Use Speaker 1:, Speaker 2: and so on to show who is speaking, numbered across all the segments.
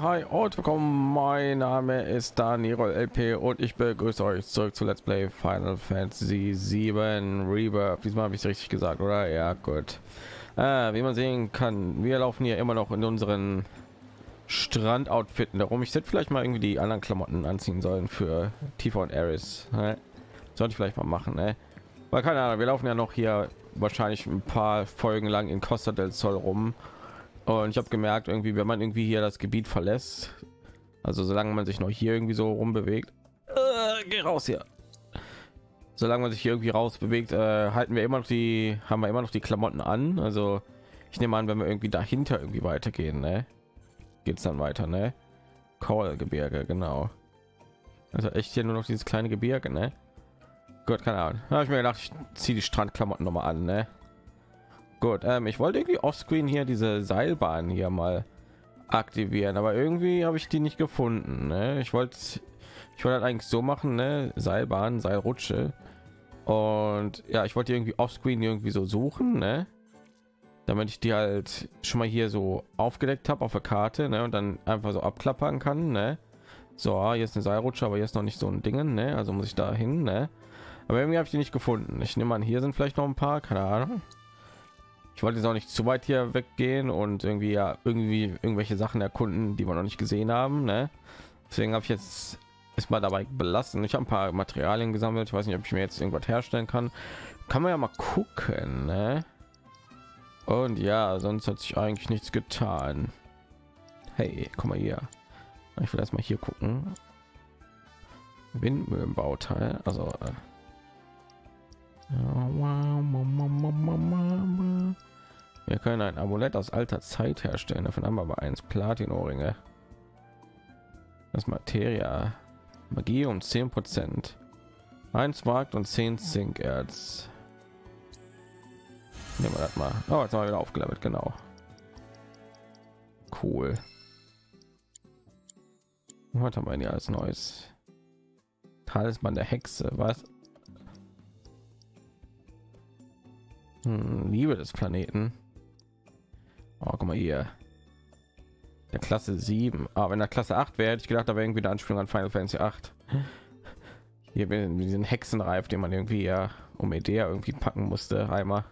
Speaker 1: Ja, hi und willkommen. Mein Name ist Daniel LP und ich begrüße euch zurück zu Let's Play Final Fantasy 7 Rebirth. Diesmal habe ich es richtig gesagt, oder? Ja, gut. Wie man sehen kann, wir laufen hier immer noch in unseren Strandoutfitten darum. Ich hätte vielleicht mal irgendwie die anderen Klamotten anziehen sollen für Tifa und Ares. Ne? Sollte ich vielleicht mal machen, ne? Weil keine Ahnung, wir laufen ja noch hier wahrscheinlich ein paar Folgen lang in Costa del Sol rum. Und ich habe gemerkt, irgendwie, wenn man irgendwie hier das Gebiet verlässt, also solange man sich noch hier irgendwie so rumbewegt, geh raus hier. Solange man sich hier irgendwie raus bewegt, halten wir immer noch haben wir immer noch die Klamotten an. Also ich nehme an, wenn wir irgendwie dahinter irgendwie weitergehen, ne, geht's dann weiter, ne? Gebirge, genau. Also echt hier nur noch dieses kleine Gebirge, ne? Gut, keine Ahnung. Da habe ich mir gedacht, ich ziehe die Strandklamotten noch mal an, ne? Gut, ich wollte irgendwie offscreen hier diese Seilbahn hier mal aktivieren, aber irgendwie habe ich die nicht gefunden. Ne? Ich wollte halt eigentlich so machen, ne? Seilbahn, Seilrutsche, und ja, ich wollte irgendwie offscreen irgendwie so suchen, ne? Damit ich die halt schon mal hier so aufgedeckt habe auf der Karte, ne? Und dann einfach so abklappern kann, ne? So, hier ist eine Seilrutsche, aber jetzt noch nicht so ein Ding, ne? Also muss ich da hin, ne? Aber irgendwie habe ich die nicht gefunden. Ich nehme an, hier sind vielleicht noch ein paar, keine Ahnung. Ich wollte jetzt auch nicht zu weit hier weggehen und irgendwie irgendwelche Sachen erkunden, die wir noch nicht gesehen haben, ne? Deswegen habe ich jetzt erstmal dabei belassen. Ich habe ein paar Materialien gesammelt. Ich weiß nicht, ob ich mir jetzt irgendwas herstellen kann. Kann man ja mal gucken, ne? Und ja, sonst hat sich eigentlich nichts getan. Hey, guck mal hier. Ich will erstmal hier gucken. Windmühlenbauteil, also wir können ein Amulett aus alter Zeit herstellen. Davon haben wir aber 1 Platin-Ohrringe. Das Materia. Magie um 10%. 1 Markt und 10 Zinkerz. Nehmen wir das mal. Oh, jetzt haben wir wieder aufgelevelt, genau. Cool. Was haben wir hier alles Neues? Talisman der Hexe, was? Liebe des Planeten. Oh, guck mal hier. Der Klasse 7. Aber wenn der Klasse 8 wäre, hätte ich gedacht, da wäre irgendwie eine Anspielung an Final Fantasy 8. Hier bin diesen Hexenreif, den man irgendwie ja um Idee irgendwie packen musste, einmal.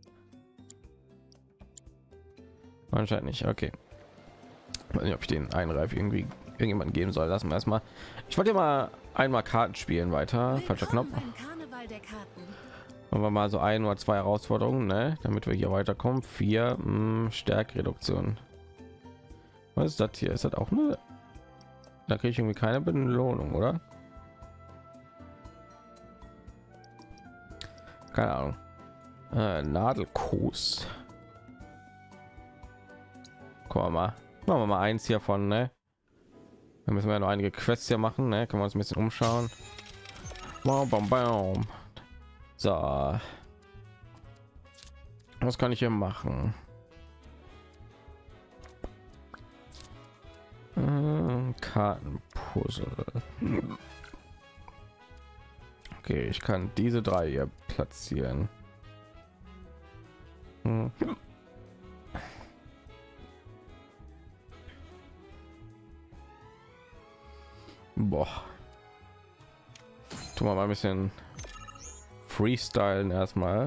Speaker 1: Anscheinend nicht. Okay. Ich weiß nicht, ob ich den einen Reif irgendwie irgendjemand geben soll. Lassen wir erstmal. Ich wollte ja mal einmal Karten spielen weiter. Falscher Knopf. Machen wir mal so 1 oder 2 Herausforderungen, ne? Damit wir hier weiterkommen. 4 Stärkereduktion. Was ist das hier? Ist das auch eine? Da kriege ich irgendwie keine Belohnung, oder? Keine Ahnung. Nadelkuss. Gucken wir mal. Machen wir mal 1 hiervon, ne? Dann müssen wir ja noch einige Quests hier machen, ne? Können wir uns ein bisschen umschauen. Bam, bam, bam. So, was kann ich hier machen? Kartenpuzzle. Okay, ich kann diese 3 hier platzieren. Boah. Tun wir mal ein bisschen freestylen erstmal.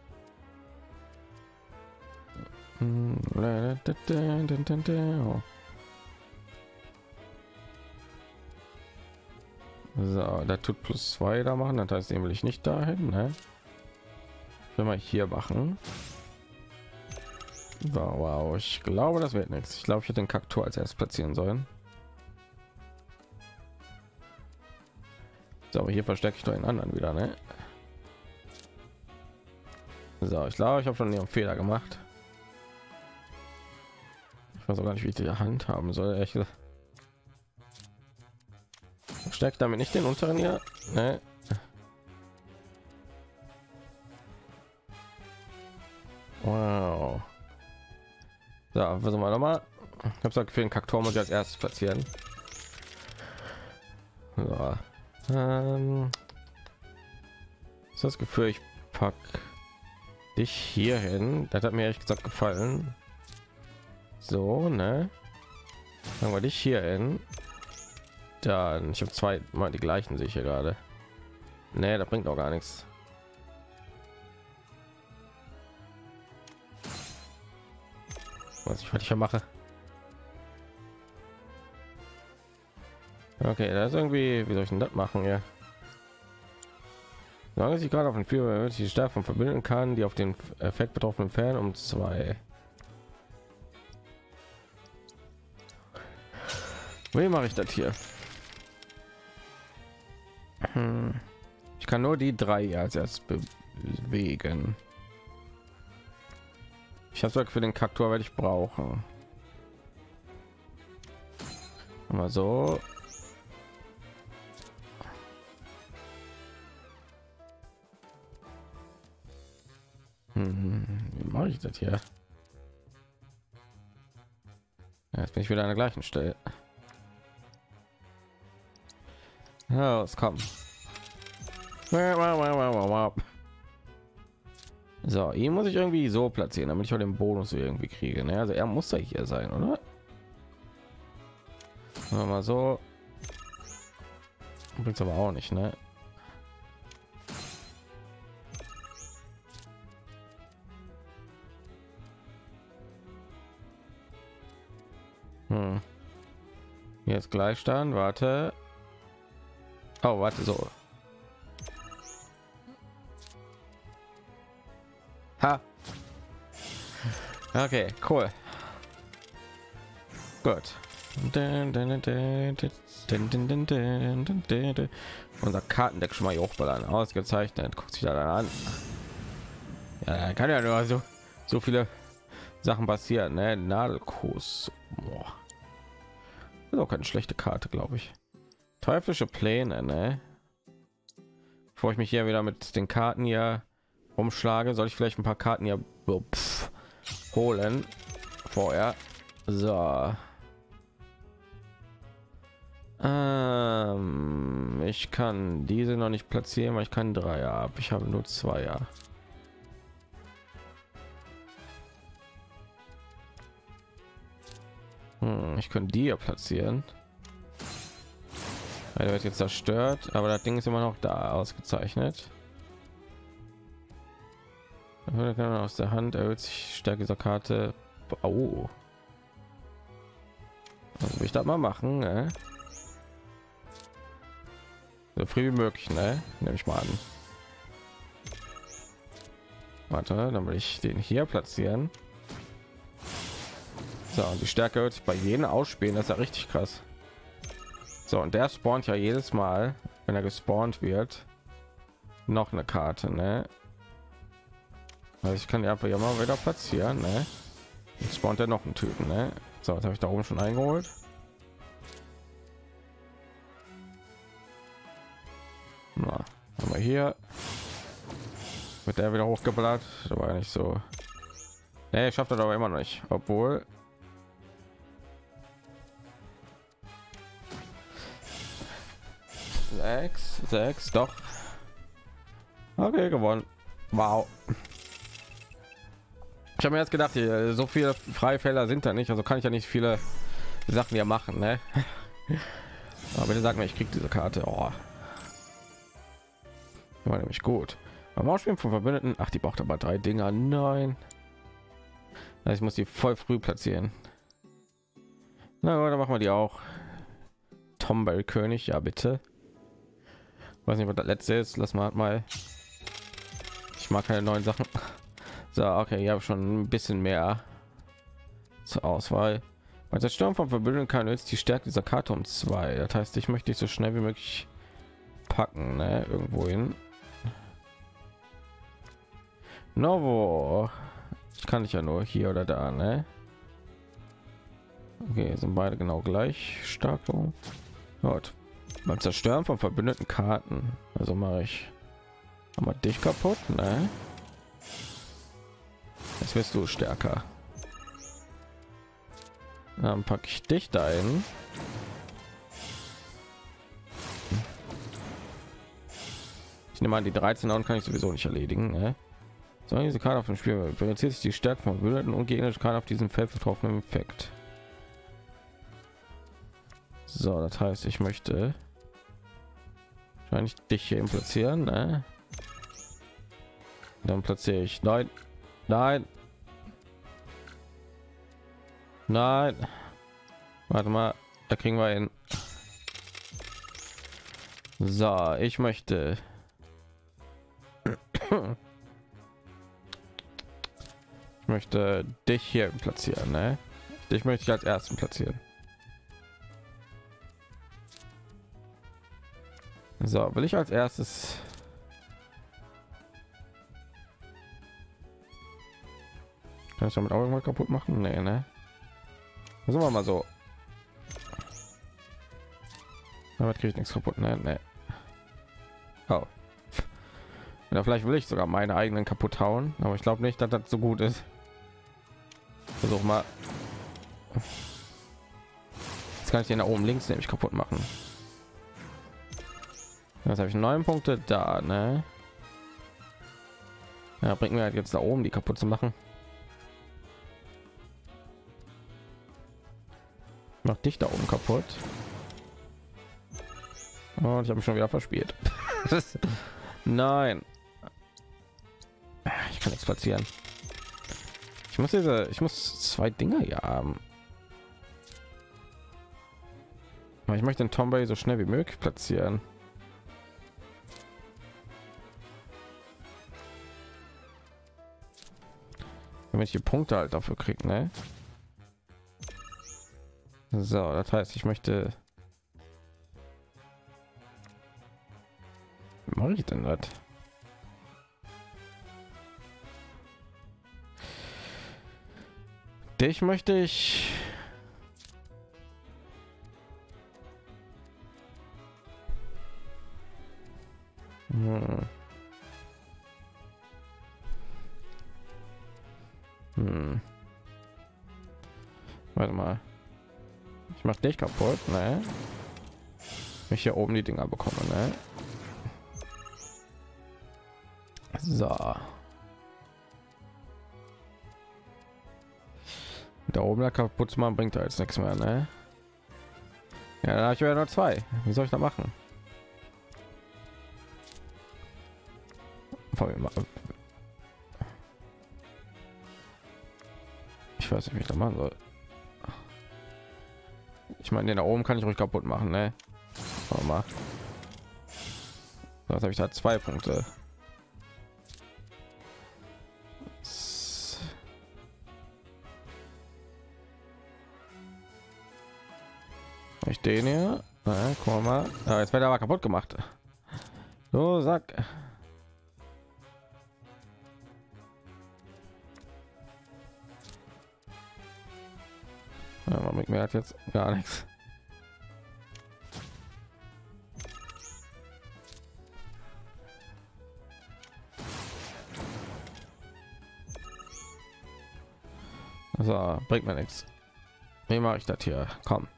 Speaker 1: So, da tut +2 da machen, das heißt, den will ich nicht dahin, ne? Ich will mal hier machen. So, wow, ich glaube, das wird nichts. Ich glaube, ich hätte den Kaktus als erstes platzieren sollen. So, aber hier verstecke ich doch den anderen wieder, ne? So, ich glaube, ich habe schon ihren Fehler gemacht. Ich weiß auch gar nicht, wie ich die Hand haben soll. Ich stärkt damit nicht den unteren hier, ne? Wow. So, versuchen wir noch mal. Ich habe gesagt, für den Kaktor muss ich als erstes platzieren. So. Ist das Gefühl, ich pack dich hier hin. Das hat mir ehrlich gesagt gefallen. So, ne? Fangen wir dich hier hin. Dann, ich habe zwei mal die gleichen, sehe ich hier gerade. Nee, das bringt auch gar nichts. Was ich hier mache. Okay, das ist irgendwie, wie soll ich denn das machen? Ja. Solange ich gerade auf den Spiel die Stärke von verbinden kann, die auf den Effekt betroffenen Fan um 2. Wie mache ich das hier? Ich kann nur die 3 als erst bewegen. Ich habe für den Kaktor werde ich brauchen. Mal so. Wie mache ich das hier? Ja, jetzt bin ich wieder an der gleichen Stelle. Ja, es kommt. So, ihn muss ich irgendwie so platzieren, damit ich auch den Bonus irgendwie kriege. Ne? Also er muss ja hier sein, oder? Mal so. Bringt aber auch nicht, ne? Jetzt Gleichstand, warte. Oh, warte, so. Ha. Okay, cool. Gut. Unser Kartendeck schon mal hochballern. Ausgezeichnet. Guckt sich da dann an. Ja, kann ja nur so viele Sachen passieren, ne? Nadelkuss. Boah. Ist auch keine schlechte Karte, glaube ich. Teuflische Pläne, ne? Bevor ich mich hier wieder mit den Karten hier umschlage, soll ich vielleicht ein paar Karten hier holen vorher. So. Ich kann diese noch nicht platzieren, weil ich kann 3 ab. Ich habe nur 2. Ich könnte die hier platzieren. Er wird jetzt zerstört, aber das Ding ist immer noch da. Ausgezeichnet. Aus der Hand erhöht sich Stärke dieser Karte. Oh. Also will ich das mal machen, ne? So früh wie möglich, ne? Nehme ich mal an. Warte, dann will ich den hier platzieren. So, und die Stärke wird sich bei jedem ausspielen, das ist ja richtig krass. So, und der spawnt ja jedes Mal, wenn er gespawnt wird, noch eine Karte, ne? Also ich kann die einfach ja mal wieder platzieren, ne? Jetzt spawnt er noch einen Typen, ne? So, jetzt habe ich da oben schon eingeholt. Na, haben wir hier mit der wieder hochgeballert, da war ja nicht so. Ne, schafft er aber immer noch nicht, obwohl. Sechs, doch. Okay, gewonnen. Wow. Ich habe mir jetzt gedacht, so viele Freifelder sind da nicht, also kann ich ja nicht viele Sachen hier machen, ne? Aber bitte sag mir, ich krieg diese Karte. Oh. War nämlich gut. Beim Ausspielen von Verbündeten, ach, die braucht aber 3 Dinger. Nein. Ich muss die voll früh platzieren. Na gut, dann machen wir die auch. Tombell König, ja bitte. Weiß nicht, was das letzte ist. Lass mal. Ich mag keine neuen Sachen. So, okay, ich habe schon ein bisschen mehr zur Auswahl. Bei der Sturm von Verbündeten kann jetzt die Stärke dieser Karte um 2. Das heißt, ich möchte dich so schnell wie möglich packen, ne? Irgendwo hin. Novo. Ich kann dich ja nur hier oder da, ne? Okay, sind beide genau gleich stark. Gut. Beim Zerstören von verbündeten Karten, also mache ich mal dich kaputt, ne? Jetzt wirst du stärker. Dann packe ich dich dahin. Ich nehme an, die 13 und kann ich sowieso nicht erledigen, ne? So, diese Karte auf dem Spiel reduziert sich die Stärke von Verbündeten und gegnerische Karten auf diesem Feld betroffenen Effekt. So, das heißt, ich möchte wahrscheinlich dich hier platzieren, ne? Dann platziere ich nein, nein, nein. Warte mal, da kriegen wir hin. So, ich möchte ich möchte dich hier platzieren, ne? Dich möchte ich als ersten platzieren. So, will ich als erstes kann ich damit auch irgendwas kaputt machen? Nee, ne? Sagen wir mal so. Damit kriege ich nichts kaputt, ne? Nee. Oh. Ja, vielleicht will ich sogar meine eigenen kaputt hauen, aber ich glaube nicht, dass das so gut ist. Versuch mal. Jetzt kann ich den da oben links nämlich kaputt machen. Jetzt habe ich 9 Punkte da, ne? Ja, bringt mir halt jetzt da oben die kaputt zu machen. Mach dich da oben kaputt. Und ich habe mich schon wieder verspielt. Nein. Ich kann nichts platzieren. Ich muss 2 Dinger hier haben. Aber ich möchte den Tomboy so schnell wie möglich platzieren. Damit ich die Punkte halt dafür kriege, ne? So, das heißt, ich möchte. Wie mache ich denn das? Dich möchte ich. Warte mal. Ich mach dich kaputt, ne? Ich hier oben die Dinger bekomme, ne? So. Da oben der kaputt zu machen bringt da jetzt nichts mehr, ne? Ja, da habe ich ja nur 2. Wie soll ich da machen? Ich weiß nicht, wie ich da machen soll. Ich meine, den da oben kann ich ruhig kaputt machen, ne? Mal. Das habe ich da 2 Punkte. Ich den hier. Na, guck mal. Ah, jetzt wird er aber kaputt gemacht. So, sag. Ja, man mir hat jetzt gar nichts. So, bringt mir nichts. Wie mache ich das hier? Komm.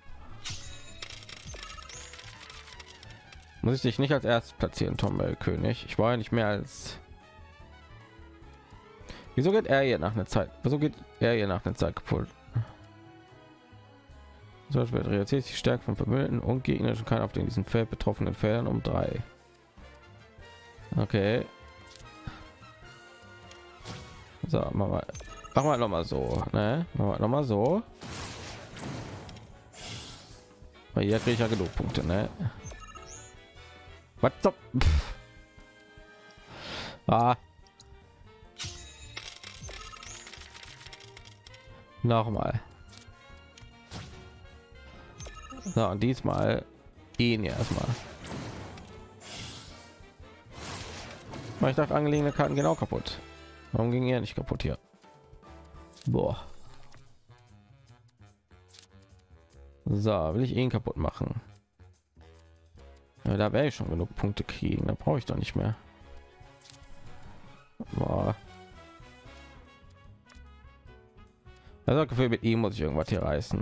Speaker 1: Muss ich dich nicht als erstes platzieren, Tomboy König? Ich war ja nicht mehr als. Wieso geht er hier nach einer Zeit? Wieso geht er hier nach einer Zeit kaputt? So wird reduziert die Stärke von Verbündeten und gegnerischen kann auf den diesen Feld betroffenen Feldern um 3. Okay. So, machen wir noch mal so, ne? Machen wir noch mal so. Weil hier kriege ich ja genug Punkte, ne? Was? Ah. Nochmal. So, und diesmal ihn erstmal. Ich dachte, angelegene Karten genau kaputt. Warum ging er nicht kaputt hier? Boah. So, will ich ihn kaputt machen? Ja, da werde ich schon genug Punkte kriegen. Da brauche ich doch nicht mehr. Boah. Also Gefühl, mit ihm muss ich irgendwas hier reißen.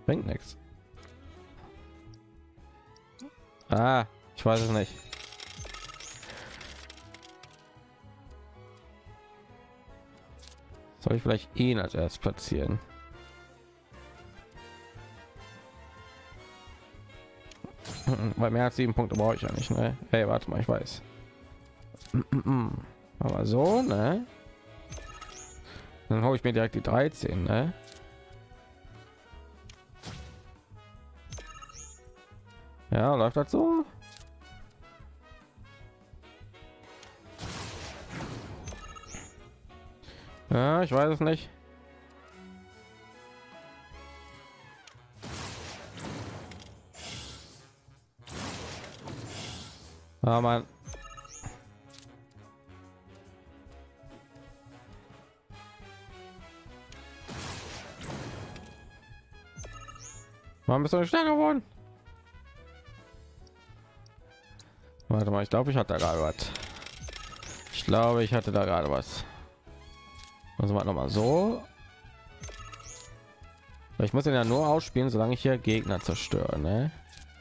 Speaker 1: Bringt nichts. Ah, ich weiß es nicht. Soll ich vielleicht ihn als erst platzieren? Weil mehr als 7 Punkte brauche ich ja nicht, ne? Hey, warte mal, ich weiß. Aber so, ne? Dann hole ich mir direkt die 13, ne? Ja, läuft das so? Ja, ich weiß es nicht. Ah, Mann. Warum bist du nicht stärker geworden? Warte mal, ich glaube, ich hatte da gerade was. Ich glaube, ich hatte da gerade was. Also mal noch mal so. Ich muss ihn ja nur ausspielen, solange ich hier Gegner zerstöre, ne?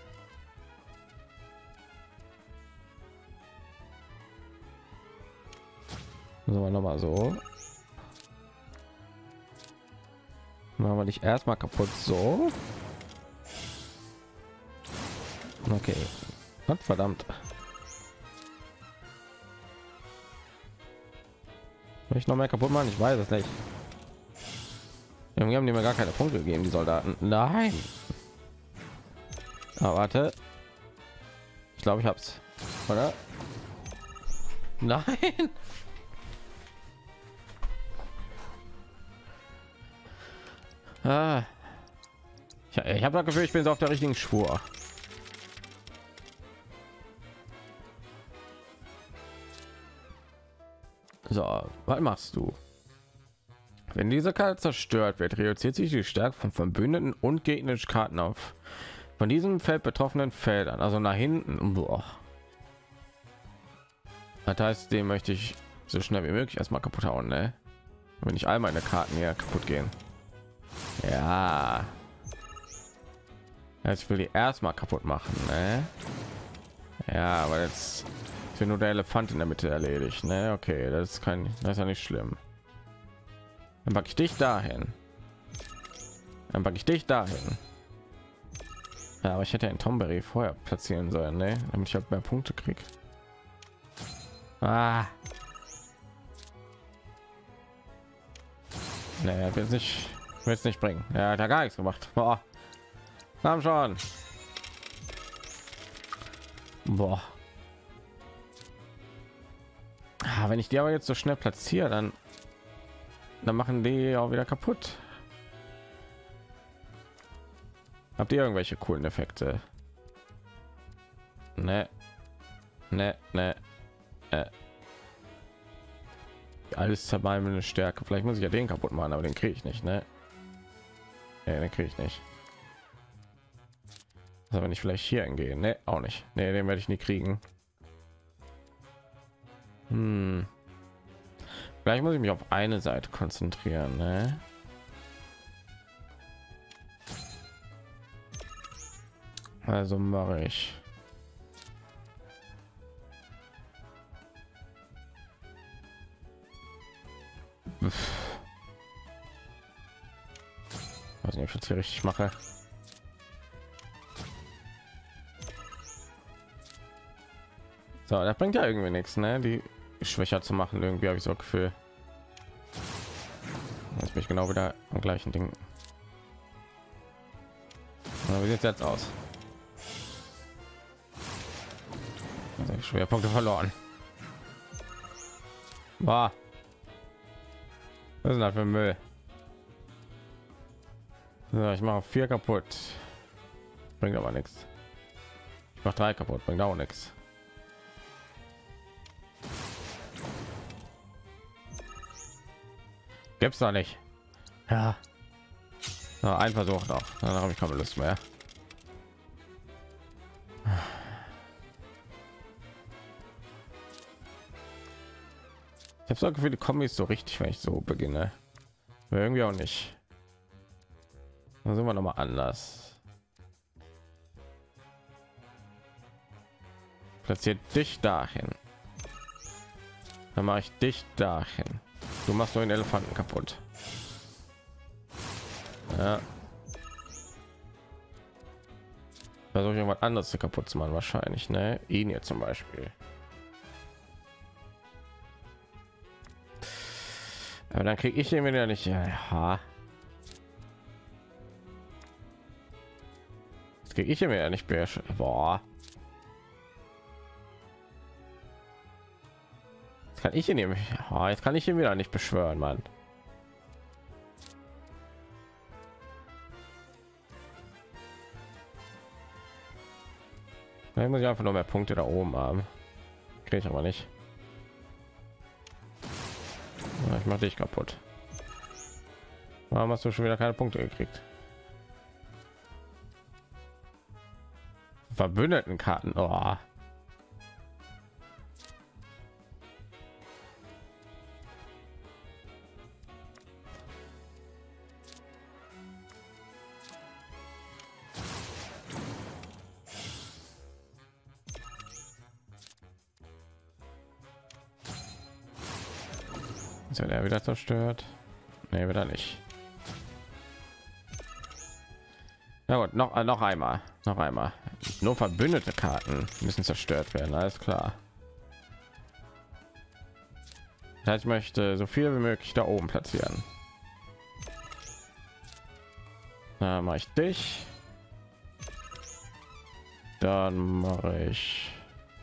Speaker 1: So, noch mal so. Machen wir dich erstmal kaputt, so. Okay. Gott verdammt. Will ich noch mehr kaputt machen? Ich weiß es nicht. Wir haben mir gar keine Punkte gegeben, die Soldaten. Nein. Aber warte. Ich glaube, ich hab's. Oder? Nein. Ah. Ich habe das Gefühl, ich bin so auf der richtigen Spur. So, was machst du? Wenn diese Karte zerstört wird, reduziert sich die Stärke von Verbündeten und gegnerischen Karten auf von diesem Feld betroffenen Feldern, also nach hinten. Boah. Das heißt, den möchte ich so schnell wie möglich erstmal kaputt hauen, ne? Wenn nicht all meine Karten hier kaputt gehen. Ja. Also ich will die erstmal kaputt machen, ne? Ja, aber jetzt ist nur der Elefant in der Mitte erledigt, ne? Okay, das ist ja nicht schlimm. Dann packe ich dich dahin. Dann packe ich dich dahin. Ja, aber ich hätte einen Tomberry vorher platzieren sollen, ne? Damit ich halt mehr Punkte kriege. Ah. Naja, wird es nicht bringen. Ja, hat er gar nichts gemacht. Boah. Komm schon. Boah. Ah, wenn ich die aber jetzt so schnell platziere, dann machen die auch wieder kaputt. Habt ihr irgendwelche coolen Effekte? Ne. Alles zermalmende Stärke. Vielleicht muss ich ja den kaputt machen, aber den kriege ich nicht, ne? Ja, den kriege ich nicht. Also wenn ich vielleicht hier hingehen, ne, auch nicht. Ne, den werde ich nie kriegen. Vielleicht muss ich mich auf eine Seite konzentrieren, ne? Also mache ich. Weiß nicht, ob ich das hier richtig mache. So, das bringt ja irgendwie nichts, ne? Die schwächer zu machen, irgendwie habe ich so Gefühl. Jetzt bin ich genau wieder am gleichen Ding. Na, wie sieht es jetzt aus? Also Schwerpunkte verloren. War. Was ist das für Müll? So, ich mache 4 kaputt. Bringt aber nichts. Ich mache 3 kaputt, bringt auch nichts. Gibt's da nicht. Ja. Na, ein Versuch noch. Dann habe ich keine Lust mehr. Ich habe so Gefühl, die Kombis so richtig, wenn ich so beginne. Aber irgendwie auch nicht. Dann sind wir noch mal anders. Platziert dich dahin. Dann mache ich dich dahin. Du machst nur den Elefanten kaputt. Ja. Versuche ich irgendwas anderes kaputt zu machen, wahrscheinlich, ne? Ihn hier zum Beispiel. Aber dann kriege ich ihn wieder nicht. Ja. Das kriege ich ihn wieder nicht. Boah. Jetzt kann ich ihn nämlich. Jetzt kann ich ihn wieder nicht beschwören, Mann. Ich muss ich einfach nur mehr Punkte da oben haben. Kriege ich aber nicht. Ich mache dich kaputt. Warum hast du schon wieder keine Punkte gekriegt? Verbündeten Karten. Oh. Ist er wieder zerstört? Nee, wieder nicht. Ja gut, noch einmal. Nur verbündete Karten müssen zerstört werden, alles klar. Das heißt, ich möchte so viel wie möglich da oben platzieren. Da mache ich dich. Dann mache ich...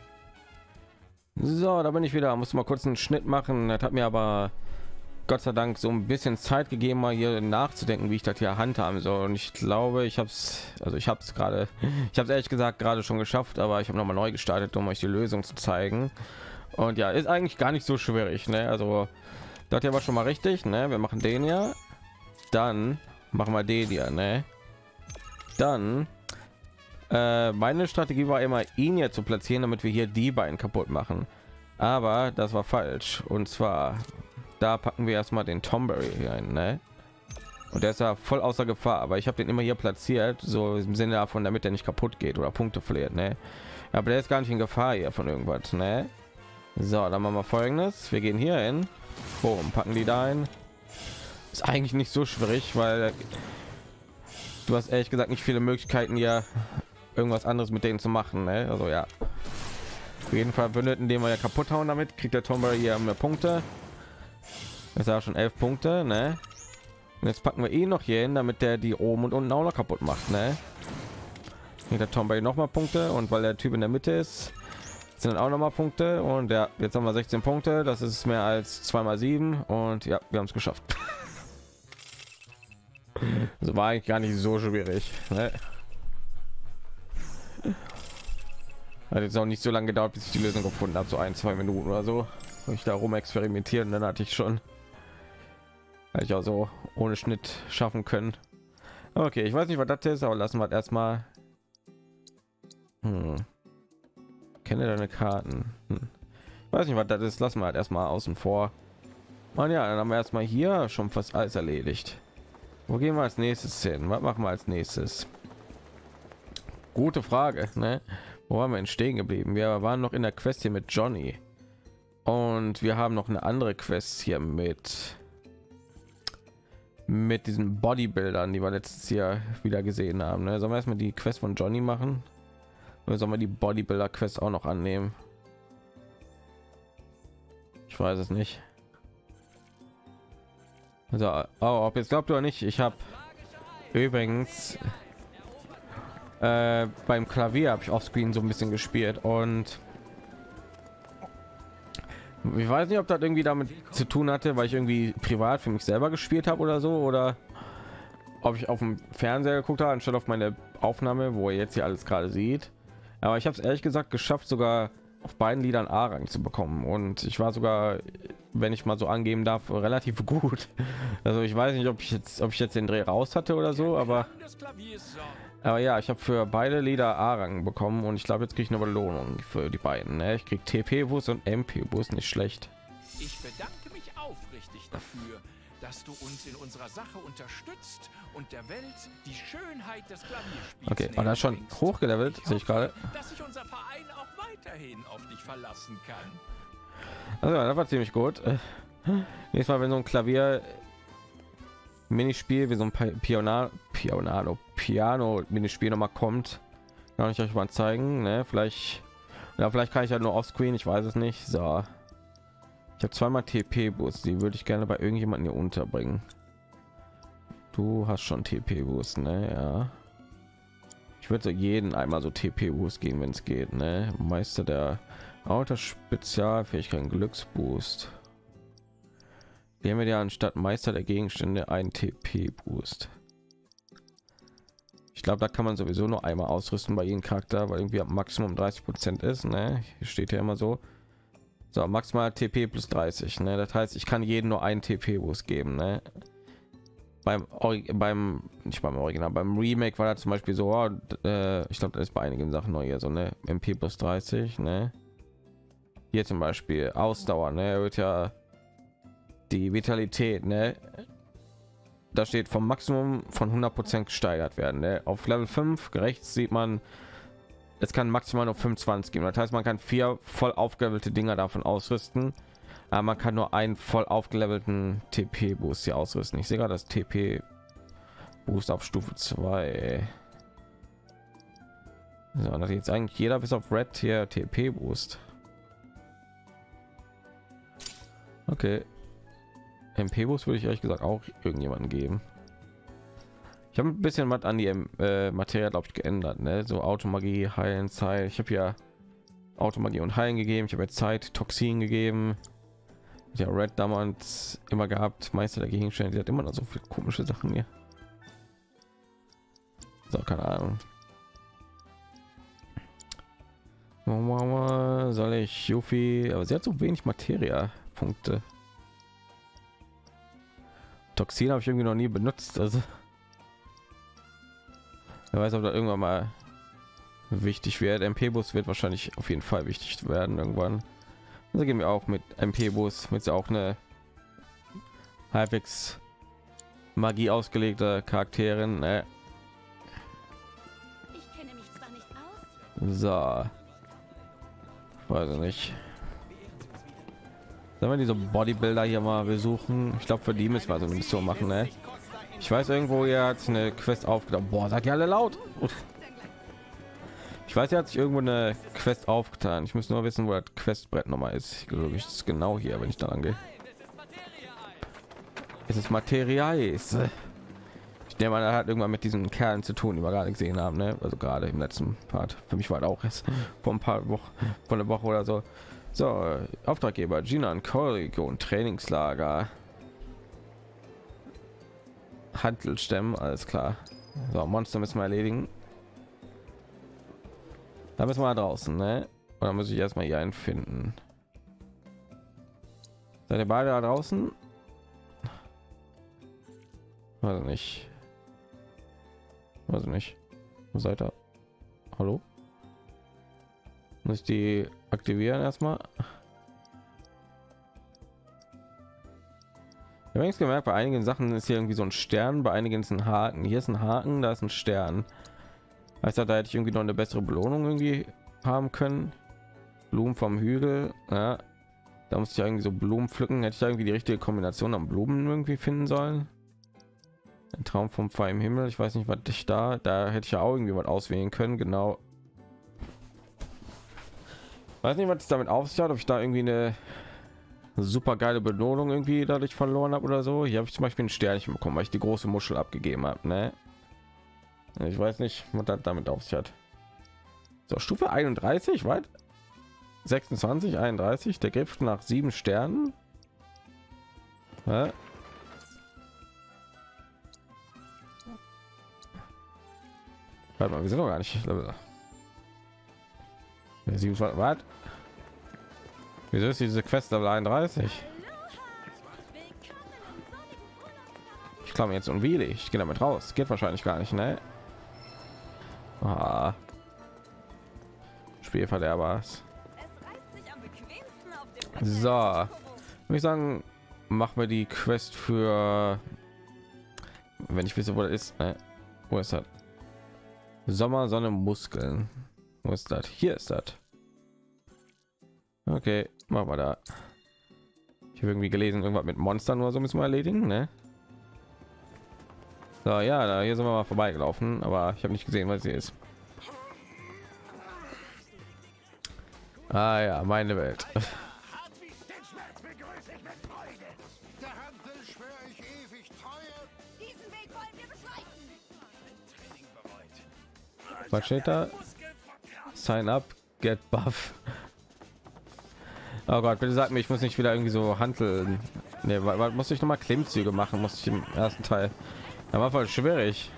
Speaker 1: So, da bin ich wieder. Muss mal kurz einen Schnitt machen. Das hat mir aber Gott sei Dank so ein bisschen Zeit gegeben, mal hier nachzudenken, wie ich das hier handhaben soll. Und ich glaube, ich habe es ehrlich gesagt gerade schon geschafft, aber ich habe noch mal neu gestartet, um euch die Lösung zu zeigen. Und ja, ist eigentlich gar nicht so schwierig, ne? Also das hier war schon mal richtig, ne? Wir machen den ja, dann machen wir den ja, ne? Dann meine Strategie war immer, ihn hier zu platzieren, damit wir hier die beiden kaputt machen. Aber das war falsch. Und zwar, da packen wir erstmal den Tomberry hier ein, ne? Und der ist ja voll außer Gefahr. Aber ich habe den immer hier platziert, so im Sinne davon, damit er nicht kaputt geht oder Punkte verliert, ne? Aber der ist gar nicht in Gefahr hier von irgendwas, ne? So, dann machen wir Folgendes: Wir gehen hier hin, boom, packen die da ein. Ist eigentlich nicht so schwierig, weil du hast ehrlich gesagt nicht viele Möglichkeiten, hier irgendwas anderes mit denen zu machen, ne? Also ja, auf jeden Fall Bündeten, den wir ja kaputt hauen, damit kriegt der Tomberry hier mehr Punkte. Das ist ja schon 11 Punkte, ne? Und jetzt packen wir ihn noch hier hin, damit der die oben und unten auch noch kaputt macht, ne? Hier der Tomberry noch mal Punkte, und weil der Typ in der Mitte ist, sind auch noch mal Punkte. Und ja, jetzt haben wir 16 Punkte, das ist mehr als 2 mal 7, und ja, wir haben es geschafft. Das war eigentlich gar nicht so schwierig, ne? Hat jetzt auch nicht so lange gedauert, bis ich die Lösung gefunden habe, so 1-2 Minuten oder so. Ich da rum experimentieren, dann hatte ich auch so ohne Schnitt schaffen können. Okay, ich weiß nicht, was das ist, aber lassen wir erstmal. Kenne deine Karten. Weiß nicht, was das ist, lassen wir halt erstmal außen vor. Und ja, dann haben wir erstmal hier schon fast alles erledigt. Wo gehen wir als nächstes hin? Was machen wir als nächstes? Gute Frage, ne? Wo waren wir denn stehen geblieben? Wir waren noch in der Quest hier mit Johnny. Und wir haben noch eine andere Quest hier mit diesen Bodybuildern, die wir letztes Jahr wieder gesehen haben, ne? Sollen wir erstmal die Quest von Johnny machen? Oder sollen wir die Bodybuilder Quest auch noch annehmen? Ich weiß es nicht. Also, ob jetzt glaubt oder nicht, ich habe übrigens beim Klavier habe ich offscreen so ein bisschen gespielt, und ich weiß nicht, ob das irgendwie damit zu tun hatte, weil ich irgendwie privat für mich selber gespielt habe oder so, oder ob ich auf dem Fernseher geguckt habe anstatt auf meine Aufnahme, wo ihr jetzt hier alles gerade sieht. Aber ich habe es ehrlich gesagt geschafft, sogar auf beiden Liedern A-Rang zu bekommen, und ich war sogar, wenn ich mal so angeben darf, relativ gut. Also ich weiß nicht, ob ich jetzt den Dreh raus hatte oder so, aber ja, ich habe für beide Lieder A-Rang bekommen, und ich glaube, jetzt kriege ich eine Belohnung für die beiden, ne? Ich kriege TP-Boost und MP-Boost, nicht schlecht.
Speaker 2: Ich bedanke mich aufrichtig dafür, dass du uns in unserer Sache unterstützt und der Welt die Schönheit des Klavierspiels.
Speaker 1: Okay, und er ist schon hochgelevelt, sehe ich gerade.
Speaker 2: Dass sich unser Verein auch weiterhin auf dich verlassen kann.
Speaker 1: Also, das war ziemlich gut. Nächstes Mal, wenn so ein Klavier Minispiel wie so ein Piano Minispiel noch mal kommt, kann ich euch mal zeigen, ne? Vielleicht, ja, vielleicht kann ich ja nur offscreen, ich weiß es nicht. So, ich habe zweimal TP Boost, die würde ich gerne bei irgendjemanden hier unterbringen. Du hast schon TP Boost, ne? Ja, ich würde so jeden einmal so TP Boost geben, wenn es geht, ne? Meister der Auto Spezialfähigkeiten Glücksboost. Geben wir dir anstatt Meister der Gegenstände einen TP Boost. Ich glaube, da kann man sowieso nur einmal ausrüsten bei jedem Charakter, weil irgendwie ab Maximum 30% ist, ne? Hier steht ja immer so. So, maximal TP plus 30, ne? Das heißt, ich kann jedem nur einen TP Boost geben, ne? Nicht beim Original, beim Remake war da zum Beispiel so, ich glaube, das ist bei einigen Sachen neu hier so, ne? MP plus 30, ne? Hier zum Beispiel Ausdauer, ne? Er wird ja die Vitalität, ne? Da steht vom Maximum von 100% gesteigert werden, ne? Auf Level 5 rechts sieht man, es kann maximal noch 25 geben. Das heißt, man kann 4 voll aufgelevelte Dinger davon ausrüsten, aber man kann nur einen voll aufgelevelten TP Boost hier ausrüsten. Ich sehe gerade das TP Boost auf Stufe 2. So, das jetzt eigentlich jeder bis auf Red hier TP Boost. Okay. MP Boost würde ich ehrlich gesagt auch irgendjemanden geben. Ich habe ein bisschen was an die Materie, glaube ich, geändert, ne? So Automagie, Heilen, Zeit. Ich habe ja Automagie und Heilen gegeben. Ich habe jetzt Zeit, Toxin gegeben. Ja, Red damals immer gehabt. Meister der Gegenstände. Die hat immer noch so viele komische Sachen hier. So, keine Ahnung. Soll ich Yuffie? Aber sie hat so wenig Materia-Punkte. Toxin habe ich irgendwie noch nie benutzt, also wer weiß, ob da irgendwann mal wichtig wird. MP Bus wird wahrscheinlich auf jeden Fall wichtig werden irgendwann. Also gehen wir auch mit MP Bus, mit auch eine halbwegs Magie ausgelegte Charakterin, ne?
Speaker 3: Ich kenne mich zwar nicht aus.
Speaker 1: So, weiß ich nicht. Sollen wir diese Bodybuilder hier mal besuchen? Ich glaube, für die müssen wir so eine Mission machen, ne? Ich weiß irgendwo jetzt eine Quest aufgetan. Boah, seid ihr alle laut? Ich weiß, er hat sich irgendwo eine Quest aufgetan. Ich muss nur wissen, wo das Questbrett nochmal ist. Ich glaube, ich ist genau hier, wenn ich da angehe. Es ist Materials. Ich nehme an, er hat irgendwann mit diesen Kerlen zu tun, die wir gerade gesehen haben, ne? Also gerade im letzten Part. Für mich war das auch erst vor ein paar Wochen, vor einer Woche oder so. So, Auftraggeber Gina und Korrigon, Trainingslager, Handelstämmen, alles klar. So, Monster müssen wir erledigen. Da müssen wir draußen, ne? Oder muss ich erstmal hier einen finden? Seid ihr beide da draußen? Weiß nicht. Weiß nicht. Wo seid ihr? Hallo? Muss ich die aktivieren erstmal? Übrigens gemerkt, bei einigen Sachen ist hier irgendwie so ein Stern, bei einigen ist ein Haken. Hier ist ein Haken, da ist ein Stern. Heißt, da hätte ich irgendwie noch eine bessere Belohnung irgendwie haben können. Blumen vom Hügel, ja. Da musste ich irgendwie so Blumen pflücken. Hätte ich da irgendwie die richtige Kombination an Blumen irgendwie finden sollen. Ein Traum vom freien Himmel. Ich weiß nicht, was ich da hätte ich ja auch irgendwie was auswählen können. Genau. Weiß nicht, was es damit auf sich hat, ob ich da irgendwie eine super geile Belohnung irgendwie dadurch verloren habe oder so. Hier habe ich zum Beispiel ein Sternchen bekommen, weil ich die große Muschel abgegeben habe, ne? Ich weiß nicht, was das damit auf sich hat. So, Stufe 31, weit 26, 31, der Griff nach 7 Sternen. Ja. Warte mal, wir sind noch gar nicht Level. 27, was? Wieso ist diese Quest Level 31? Ich glaube jetzt unwillig. Ich gehe damit raus. Geht wahrscheinlich gar nicht, ne? Ah. Spielverderber. So, würde ich sagen, machen wir die Quest für, wenn ich wisse, wo das ist. Wo ist das? Sommer, Sonne, Muskeln. Wo ist das? Hier ist das. Okay, machen wir da. Ich habe irgendwie gelesen, irgendwas mit Monstern oder so müssen wir erledigen, ne? So, ja, da hier sind wir mal vorbeigelaufen, aber ich habe nicht gesehen, was hier ist. Ah ja, meine Welt. Was steht da? Sign up, get buff. Oh Gott, bitte sag mir, ich muss nicht wieder irgendwie so handeln. Ne, muss ich noch mal Klimmzüge machen? Muss ich im ersten Teil? Da war voll schwierig.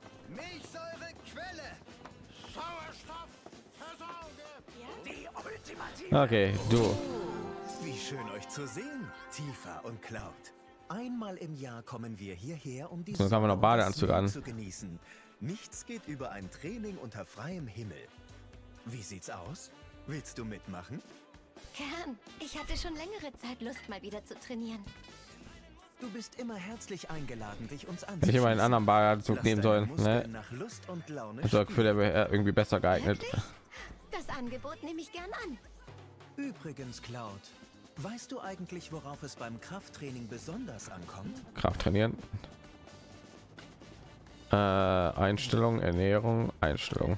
Speaker 1: Okay, du.
Speaker 4: Wie schön euch zu sehen, Tifa und Cloud. Einmal im Jahr kommen wir hierher, um die
Speaker 1: Sonst haben wir noch Badeanzug an.
Speaker 4: zu genießen. Nichts geht über ein Training unter freiem Himmel. Wie sieht's aus? Willst du mitmachen?
Speaker 3: Kern, ich hatte schon längere Zeit Lust, mal wieder zu trainieren.
Speaker 4: Du bist immer herzlich eingeladen, dich uns
Speaker 1: Hätte ich
Speaker 4: anzuschließen.
Speaker 1: immer einen anderen Badeanzug nehmen sollen, ne?
Speaker 4: Muskeln nach Lust und Laune
Speaker 1: Also für der wäre irgendwie besser geeignet.
Speaker 3: Wirklich? Das Angebot nehme ich gern an.
Speaker 4: Übrigens, Cloud, weißt du eigentlich, worauf es beim Krafttraining besonders ankommt?
Speaker 1: Kraft trainieren. Einstellung, Ernährung, Einstellung.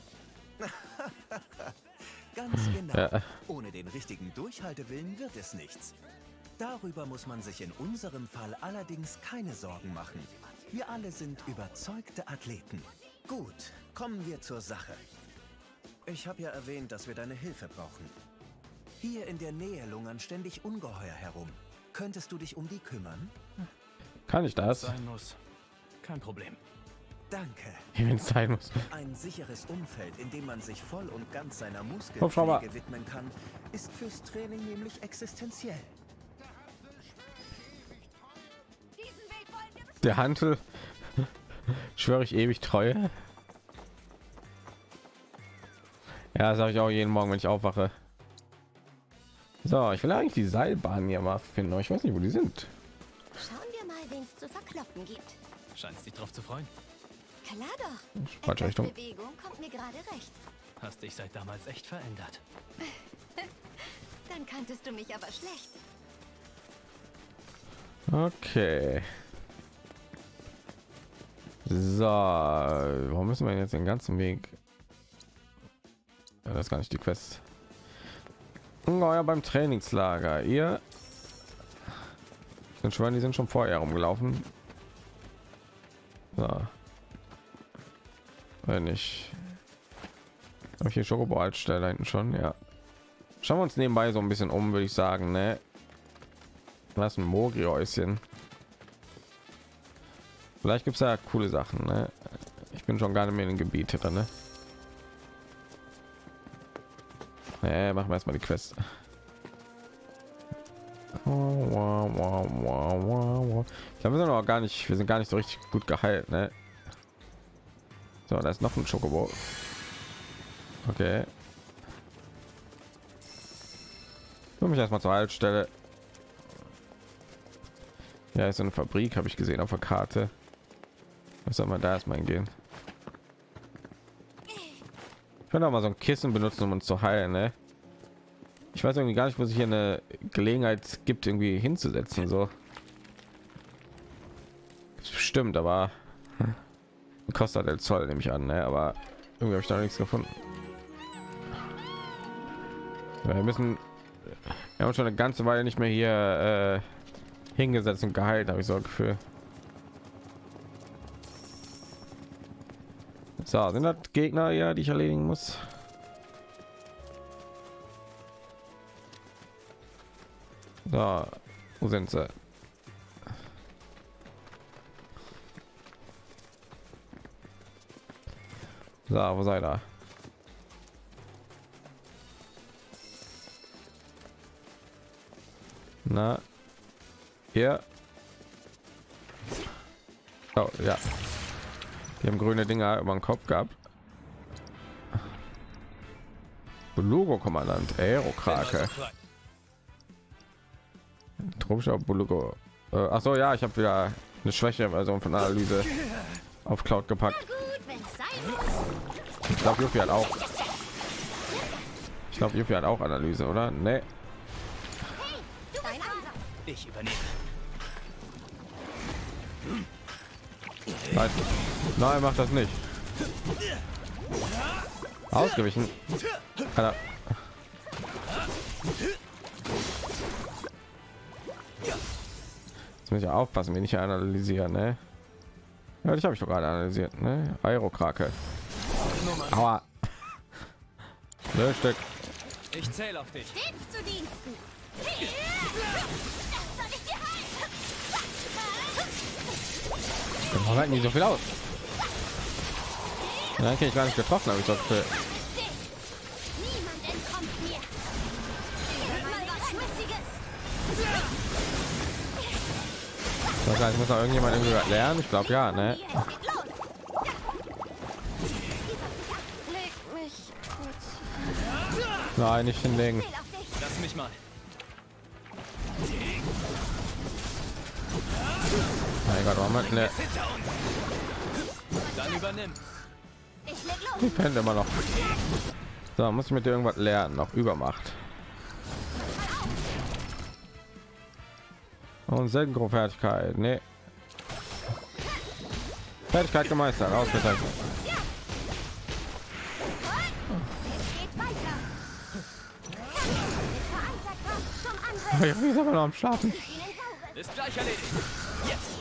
Speaker 4: Ganz genau.
Speaker 1: Ja.
Speaker 4: Ohne den richtigen Durchhaltewillen wird es nichts. Darüber muss man sich in unserem Fall allerdings keine Sorgen machen. Wir alle sind überzeugte Athleten. Gut, kommen wir zur Sache. Ich habe ja erwähnt, dass wir deine Hilfe brauchen. Hier in der Nähe lungern ständig Ungeheuer herum. Könntest du dich um die kümmern?
Speaker 1: Kann ich das?
Speaker 5: Sein muss. Kein Problem.
Speaker 4: Danke.
Speaker 1: Wenn es sein muss.
Speaker 4: Ein sicheres Umfeld, in dem man sich voll und ganz seiner
Speaker 1: Hubschrauber.
Speaker 4: Muskelpflege widmen kann, ist fürs Training nämlich existenziell.
Speaker 3: Diesen Weg wollen wir
Speaker 1: Der Hantel. Schwöre ich ewig Treue. Ja, sage ich auch jeden Morgen, wenn ich aufwache. So, ich will eigentlich die Seilbahn hier mal finden. Ich weiß nicht, wo die sind.
Speaker 3: Schauen wir mal, wen es zu verkloppen gibt.
Speaker 5: Scheinst dich drauf zu freuen?
Speaker 3: Klar doch.
Speaker 1: Falsche
Speaker 3: Etwas
Speaker 1: Richtung.
Speaker 3: Bewegung kommt mir gerade recht.
Speaker 5: Hast dich seit damals echt verändert.
Speaker 3: Dann kanntest du mich aber schlecht.
Speaker 1: Okay. So, warum müssen wir jetzt den ganzen Weg? Ja, das ist gar nicht die Quest. Ungeheuer beim Trainingslager. Ihr sind schon, die sind schon vorher rumgelaufen. So. Wenn ich habe ich hier Schokobo-Haltestelle da hinten schon, ja. Schauen wir uns nebenbei so ein bisschen um, würde ich sagen, ne? Was ein Mogri-Häuschen. Vielleicht gibt es ja coole Sachen, ne? Ich bin schon gar nicht mehr in den Gebiet drin, ne? Machen wir erstmal die Quest. Ich glaube, wir sind aber gar nicht, wir sind gar nicht so richtig gut geheilt, ne? So, da ist noch ein Schokobo. Okay. Ich will mich erstmal zur Haltestelle. Ja, ist so eine Fabrik, habe ich gesehen auf der Karte. Was soll man da erstmal hingehen? Ich könnte auch mal so ein Kissen benutzen, um uns zu heilen, ne? Ich weiß irgendwie gar nicht, wo sich hier eine Gelegenheit gibt, irgendwie hinzusetzen, so. Ist bestimmt, aber Costa del Sol nehme ich an, ne? Aber irgendwie habe ich da nichts gefunden. Wir müssen, wir haben schon eine ganze Weile nicht mehr hier hingesetzt und geheilt, habe ich so ein Gefühl. So, sind das Gegner, ja, die ich erledigen muss? So, wo sind sie? So, wo seid ihr? Na, hier. Oh, ja. Die haben grüne Dinger über den Kopf gehabt. Logo Kommandant Aerokrake. Tropischer Bulugo. Ach so, ja, ich habe wieder eine schwächere Version von Analyse auf Cloud gepackt.
Speaker 3: Gut, wenn es sein muss.
Speaker 1: Ich glaube, Yuffie hat auch. Ich glaube, Yuffie hat auch Analyse, oder? Nee.
Speaker 3: Du bist dran.
Speaker 5: Ich übernehme.
Speaker 1: Nein, nein, mach das nicht. Ausgewichen. Alter. Jetzt muss ich aufpassen, wenn ich analysieren, ne? Ja, ich habe ich doch gerade analysiert, ne? Aerokrake. Aua. Stück.
Speaker 5: Ich zähle auf dich.
Speaker 3: Stets zu Diensten. Das soll ich dir halten.
Speaker 1: Warum halten die so viel aus? Dann hätte ich gar nicht getroffen, aber ich dachte,
Speaker 3: Niemand entkommt mir. Mal was Schmissiges.
Speaker 1: das heißt, muss noch irgendjemand irgendwie was lernen. Ich glaube ja, ne?
Speaker 3: Hier, es geht los. Leg mich kurz.
Speaker 1: Nein, nicht hinlegen.
Speaker 3: Zähl auf dich.
Speaker 5: Lass mich mal.
Speaker 1: Mein Gott, warum hat ne?
Speaker 5: Hinter uns. Dann übernimm.
Speaker 3: Ich leg los.
Speaker 1: Die pennt immer noch. So, muss ich mit dir irgendwas lernen, noch Übermacht. Und Synchro-Fertigkeit, ne? Fertigkeit gemeistert, ausgezeichnet.
Speaker 3: Es geht weiter. Mit vereinter Kraft zum Angriff.
Speaker 1: Ich bin aber noch am Schlafen.
Speaker 3: Ihnen Sauren.
Speaker 5: Ist gleich erledigt. Jetzt.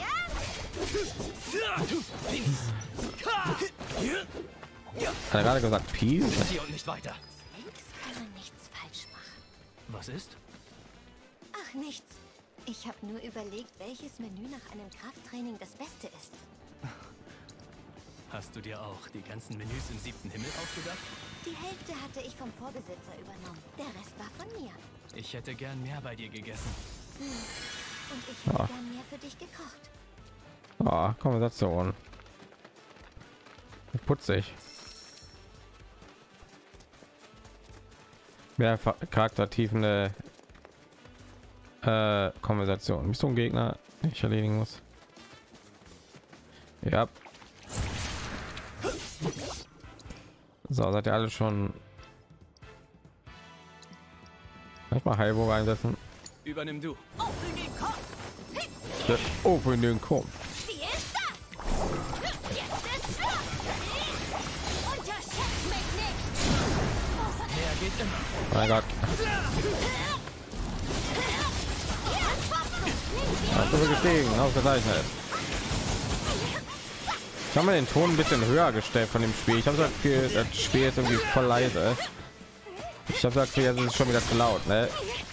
Speaker 1: Hat er gerade gesagt, Peace?
Speaker 5: Hier und nicht weiter.
Speaker 3: Links kann man nichts falsch machen.
Speaker 5: Was ist?
Speaker 3: Ach, nichts. Ich habe nur überlegt, welches Menü nach einem Krafttraining das Beste ist.
Speaker 5: Hast du dir auch die ganzen Menüs im 7. Himmel ausgedacht?
Speaker 3: Die Hälfte hatte ich vom Vorbesitzer übernommen. Der Rest war von mir.
Speaker 5: Ich hätte gern mehr bei dir gegessen.
Speaker 3: Und ich hätte gern mehr für dich gekocht.
Speaker 1: Ah, Konversation. Putzig. Mehr charaktertiefende Konversation. Bist du ein Gegner, den ich erledigen muss? Ja. So, seid ihr alle schon? Manchmal Heilburg einsetzen.
Speaker 5: Übernimm du.
Speaker 1: Oh, in den Kopf.
Speaker 3: Wie ist das? Jetzt ist Schluss. Unterschätzt mich nicht.
Speaker 5: Mehr geht immer.
Speaker 1: Mein Gott. Hast du gestiegen? Ausgezeichnet. Ich habe mal den Ton ein bisschen höher gestellt von dem Spiel. Ich habe gesagt, das Spiel ist irgendwie voll leise. Ich habe gesagt, jetzt ist es schon wieder zu laut, ne?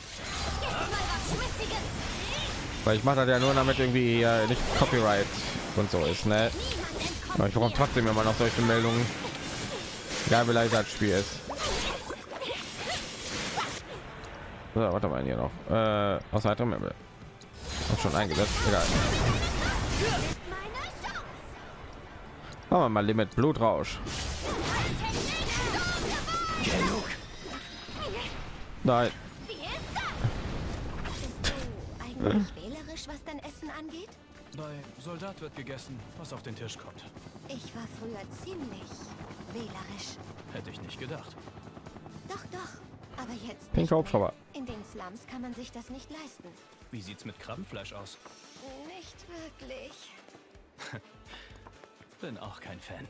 Speaker 1: Weil ich mache das ja nur, damit irgendwie nicht Copyright und so ist, ne? Aber ich bekomme trotzdem immer noch solche Meldungen. Ja, wie leise das Spiel ist. So, warte mal hier noch. Aus weiterem Level. Auch schon eingesetzt. Egal. Machen wir mal Limit Blutrausch. Nein.
Speaker 3: Bist du eigentlich wählerisch, was dein Essen angeht?
Speaker 5: Bei Soldat wird gegessen, was auf den Tisch kommt.
Speaker 3: Ich war früher ziemlich wählerisch.
Speaker 5: Hätte ich nicht gedacht.
Speaker 3: Doch, doch. Aber jetzt nicht
Speaker 1: Pinker Hubschrauber.
Speaker 3: mehr. In den Slums kann man sich das nicht leisten.
Speaker 5: Wie sieht's mit Krabbenfleisch aus?
Speaker 3: Nicht wirklich.
Speaker 5: Bin auch kein Fan.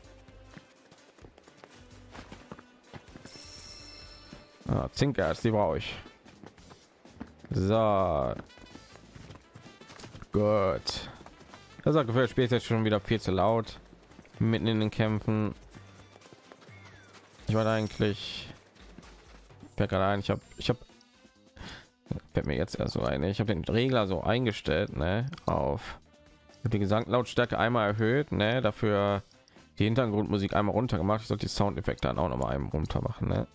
Speaker 1: Zinkerz, die brauche ich. So. Gut. Das hat Gefühl, spielt jetzt schon wieder viel zu laut. Mitten in den Kämpfen. Ich war eigentlich. Fällt gerade ein, ich habe fällt mir jetzt erst so ein. Ich habe den Regler so eingestellt, ne, auf die Gesanglautstärke einmal erhöht, ne, dafür die Hintergrundmusik einmal runter gemacht. Ich sollte die Soundeffekte dann auch noch mal einmal runter machen, ne.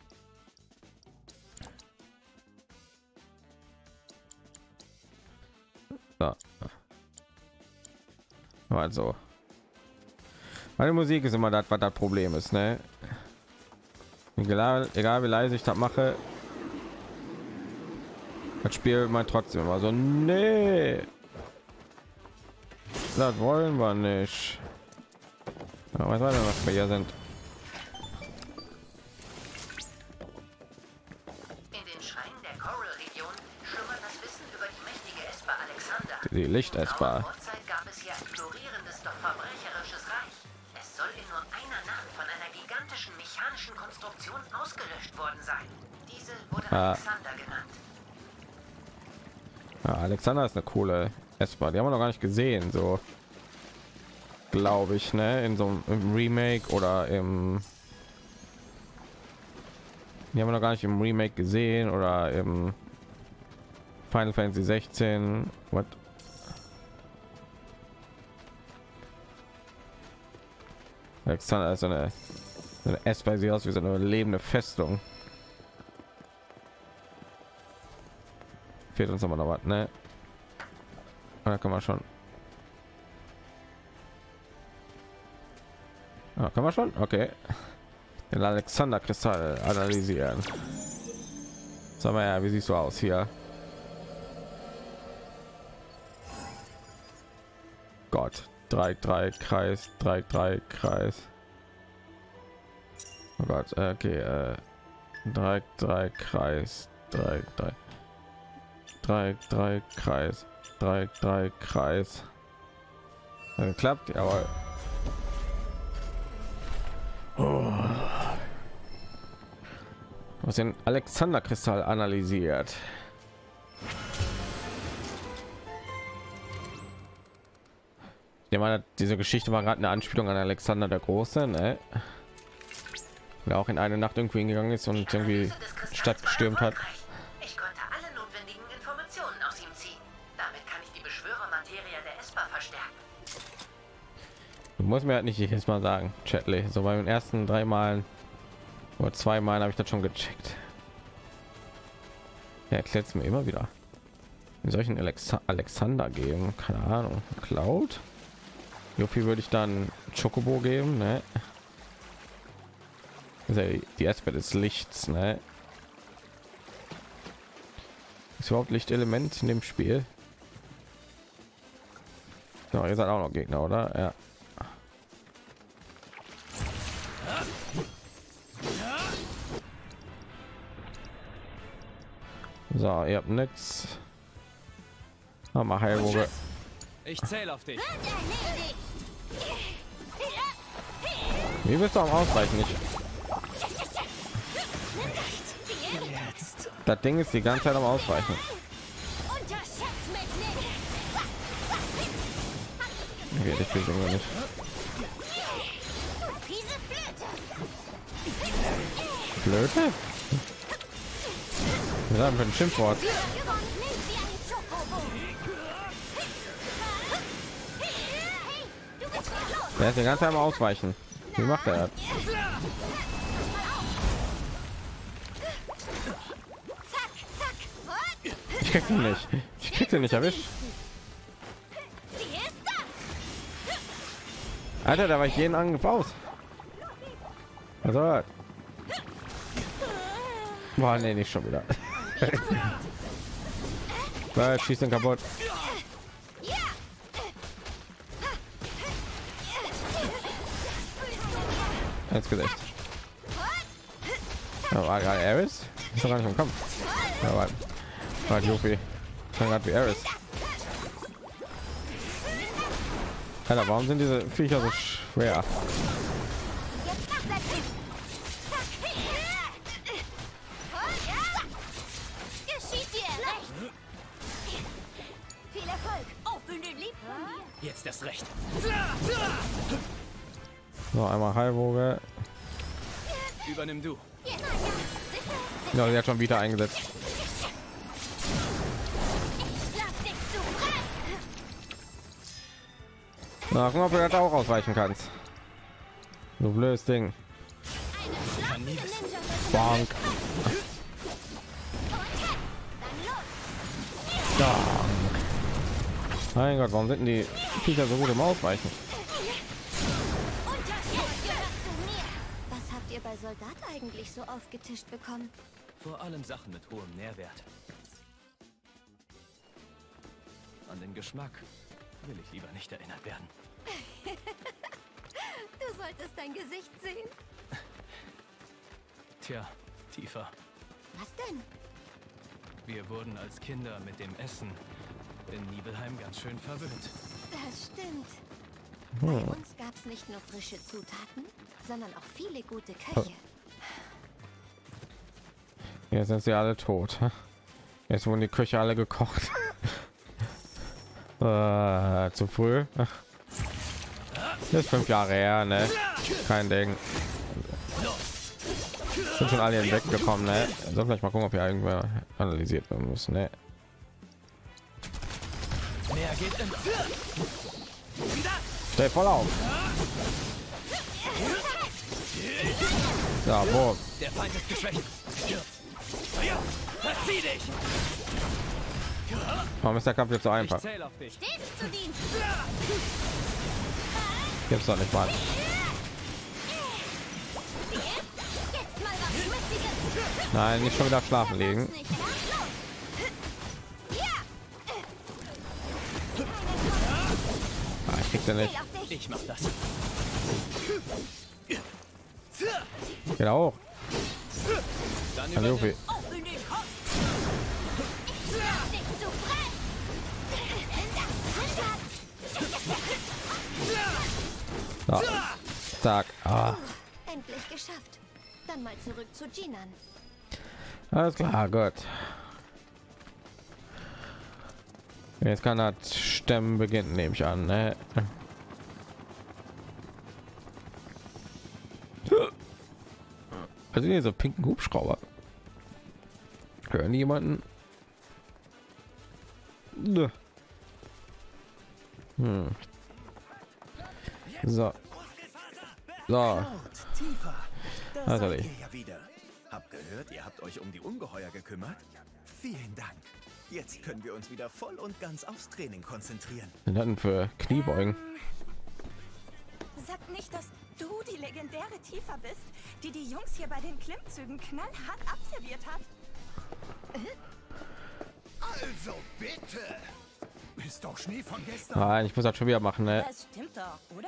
Speaker 1: So. Also, meine Musik ist immer das, was das Problem ist, ne? Egal wie leise ich das mache, Das Spiel meint trotzdem immer so, nee, das wollen wir nicht. Ja, was war denn, was wir hier sind?
Speaker 6: In den Schreinen der Coral-Region schlummert das Wissen über die mächtige Esper Alexander.
Speaker 1: Die Licht-Esper.
Speaker 6: Vorzeit gab es hier ein florierendes, doch verbrecherisches Reich. Es soll in nur einer Nacht von einer gigantischen mechanischen Konstruktion ausgelöscht worden sein. Diese wurde Alexander genannt.
Speaker 1: Ja, Alexander ist eine coole Esper. Die haben wir noch gar nicht gesehen, so glaube ich, ne? In so einem Remake oder im. Die haben wir noch gar nicht im Remake gesehen oder im Final Fantasy 16. What? Alexander ist so eine Esper, sieht aus wie so eine lebende Festung. Fehlt uns aber noch was, ne? Da kann man schon. Ja, kann man schon? Okay. Den Alexander Kristall analysieren. Sag mal, ja, wie siehst du aus hier? Gott, 3 Kreis, 3 Kreis. Oh Gott, okay, 3 Kreis, 3 Kreis, 3 Kreis. Klappt, jawohl. Oh. Was den Alexander Kristall analysiert. Ich meine, diese Geschichte war gerade eine Anspielung an Alexander der Große, ne? Der auch in eine Nacht irgendwie hingegangen ist und irgendwie Stadt gestürmt hat.
Speaker 6: Ich konnte alle notwendigen Informationen aus ihm ziehen. Damit kann ich die Beschwörermaterie der Esper verstärken.
Speaker 1: Du musst mir halt nicht jedes Mal sagen, Chatley. So bei den ersten 3 Malen oder 2 Mal habe ich das schon gecheckt. Er erklärt es mir immer wieder. In solchen Alexander geben, keine Ahnung, Cloud. Wie viel würde ich dann Chocobo geben, ne? Also die Esper des Lichts, ne? Ist überhaupt Lichtelement in dem Spiel? So, ihr seid auch noch Gegner, oder? Ja. So, ihr habt nichts. Mal Heilwoge.
Speaker 5: Ich zähle auf dich.
Speaker 1: Wie bist du am Ausweichen nicht? Das Ding ist die ganze Zeit am Ausweichen. Okay, das kriegen wir nicht. Flöte? Was haben wir für ein Schimpfwort? Der ist die ganze Zeit am Ausweichen. Wie macht er das? Ich krieg ihn nicht. Ich krieg den nicht erwischt. Alter, da war ich jeden Angriff aus. Also. Boah, nee, nicht schon wieder. Schießt ihn kaputt. Ins Gesicht. Ja, war gerade Ares? Ist doch gar nicht im Kampf. Ja, war Luffy. Kann gerade wie Ares. Alter, warum sind diese Viecher so schwer?
Speaker 5: Jetzt erst recht.
Speaker 1: So, einmal Heilwoge.
Speaker 5: Übernimm du.
Speaker 1: Ja, sie hat schon wieder eingesetzt. Na, gucken, ob du das auch ausweichen kannst. Du blödes Ding. Bonk. Mein Gott, warum sind die Viecher so gut im Ausweichen?
Speaker 3: Was habt ihr bei Soldat eigentlich so aufgetischt bekommen?
Speaker 5: Vor allem Sachen mit hohem Nährwert. An den Geschmack will ich lieber nicht erinnert werden.
Speaker 3: Du solltest dein Gesicht sehen.
Speaker 5: Tja, Tifa,
Speaker 3: Was denn?
Speaker 5: wir wurden als Kinder mit dem Essen in Nibelheim ganz schön verwöhnt.
Speaker 3: Das stimmt. Bei uns gab es nicht nur frische Zutaten, sondern auch viele gute Köche.
Speaker 1: Jetzt sind sie alle tot. Jetzt wurden die Köche alle gekocht. Zu früh. Das ist 5 Jahre her, ne? Kein Ding. Sind schon alle weggekommen, ne? Soll vielleicht mal gucken, ob hier irgendwer analysiert werden muss, ne?
Speaker 5: Mehr geht immer.
Speaker 1: Stell voll auf. Ja, wo?
Speaker 5: Der Feind ist geschwächt. Verzieh dich!
Speaker 1: Warum ist der Kampf jetzt so
Speaker 5: Ich
Speaker 1: einfach?
Speaker 5: zähle auf dich.
Speaker 3: Stets zu Dienst.
Speaker 1: Gibt's doch nicht mal.
Speaker 3: Jetzt mal was Schmissiges.
Speaker 1: Nein, nicht schon wieder schlafen legen.
Speaker 3: Nicht, ja? Los. Ja.
Speaker 1: Ah, ich krieg den nicht.
Speaker 3: Ziel auf dich.
Speaker 5: Ich mach das.
Speaker 1: Geht auch.
Speaker 5: Dann
Speaker 1: Hallo,
Speaker 5: übernimm.
Speaker 3: Nicht zu brennen.
Speaker 1: So. Zack. Ah,
Speaker 3: Endlich geschafft. Dann mal zurück zu Jinan.
Speaker 1: alles klar, gut. Jetzt kann das Stemmen beginnen, nehme ich an. Ne? Also diese pinken Hubschrauber. Hören die jemanden? Nö. So. So.
Speaker 4: Tifa, da
Speaker 1: Also
Speaker 4: seid
Speaker 1: ich.
Speaker 4: ihr ja wieder. Hab gehört, ihr habt euch um die Ungeheuer gekümmert. Vielen Dank. Jetzt können wir uns wieder voll und ganz aufs Training konzentrieren.
Speaker 1: Wir hatten für Kniebeugen.
Speaker 7: Sag nicht, dass du die legendäre Tifa bist, die die Jungs hier bei den Klimmzügen knallhart abserviert hat.
Speaker 8: Also bitte! Ist doch Schnee von gestern.
Speaker 1: Nein, ich muss das schon wieder machen, ne?
Speaker 7: Das stimmt doch, oder?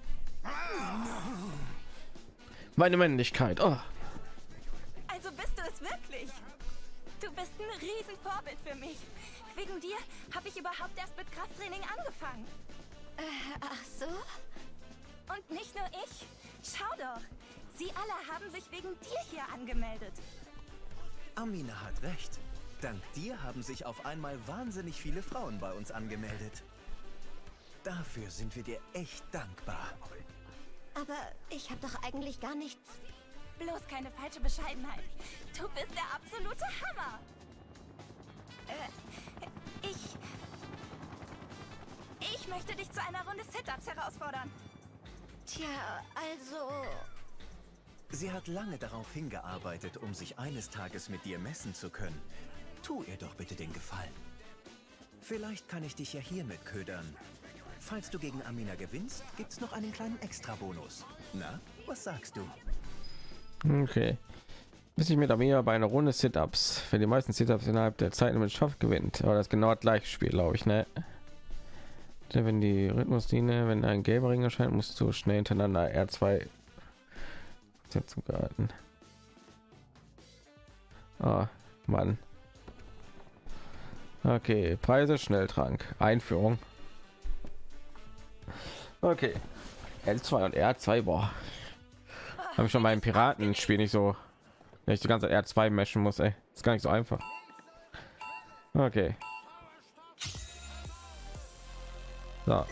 Speaker 1: Meine Männlichkeit. Oh.
Speaker 7: Also bist du es wirklich? Du bist ein Riesenvorbild für mich. Wegen dir habe ich überhaupt erst mit Krafttraining angefangen.
Speaker 3: Ach so?
Speaker 7: Und nicht nur ich. Schau doch. Sie alle haben sich wegen dir hier angemeldet.
Speaker 4: Amina hat recht. Dank dir haben sich auf einmal wahnsinnig viele Frauen bei uns angemeldet. Dafür sind wir dir echt dankbar.
Speaker 3: Aber ich habe doch eigentlich gar nichts.
Speaker 7: Bloß keine falsche Bescheidenheit. Du bist der absolute Hammer. Ich möchte dich zu einer Runde Sit-Ups herausfordern.
Speaker 3: Tja, also...
Speaker 4: Sie hat lange darauf hingearbeitet, um sich eines Tages mit dir messen zu können. Tu ihr doch bitte den Gefallen. Vielleicht kann ich dich ja hiermit ködern. Falls du gegen Amina gewinnst, gibt's noch einen kleinen Extra-Bonus. Na, was sagst du?
Speaker 1: Okay. Bis ich mit Amina bei einer Runde Sit-Ups. Für die meisten Sit-Ups innerhalb der Zeit mit schafft, gewinnt. Aber das ist genau das gleiche Spiel, glaube ich, ne? Wenn die Rhythmuslinie, wenn ein gelber Ring erscheint, musst du schnell hintereinander R2 Setzung gehalten. Ah, Mann. Okay, Preise, Schnelltrank, Einführung. Okay, L2 und R2, boah. Habe ich schon beim Piratenspiel nicht so, wenn ich die ganze Zeit R2 meschen muss, ey. Ist gar nicht so einfach. Okay. So.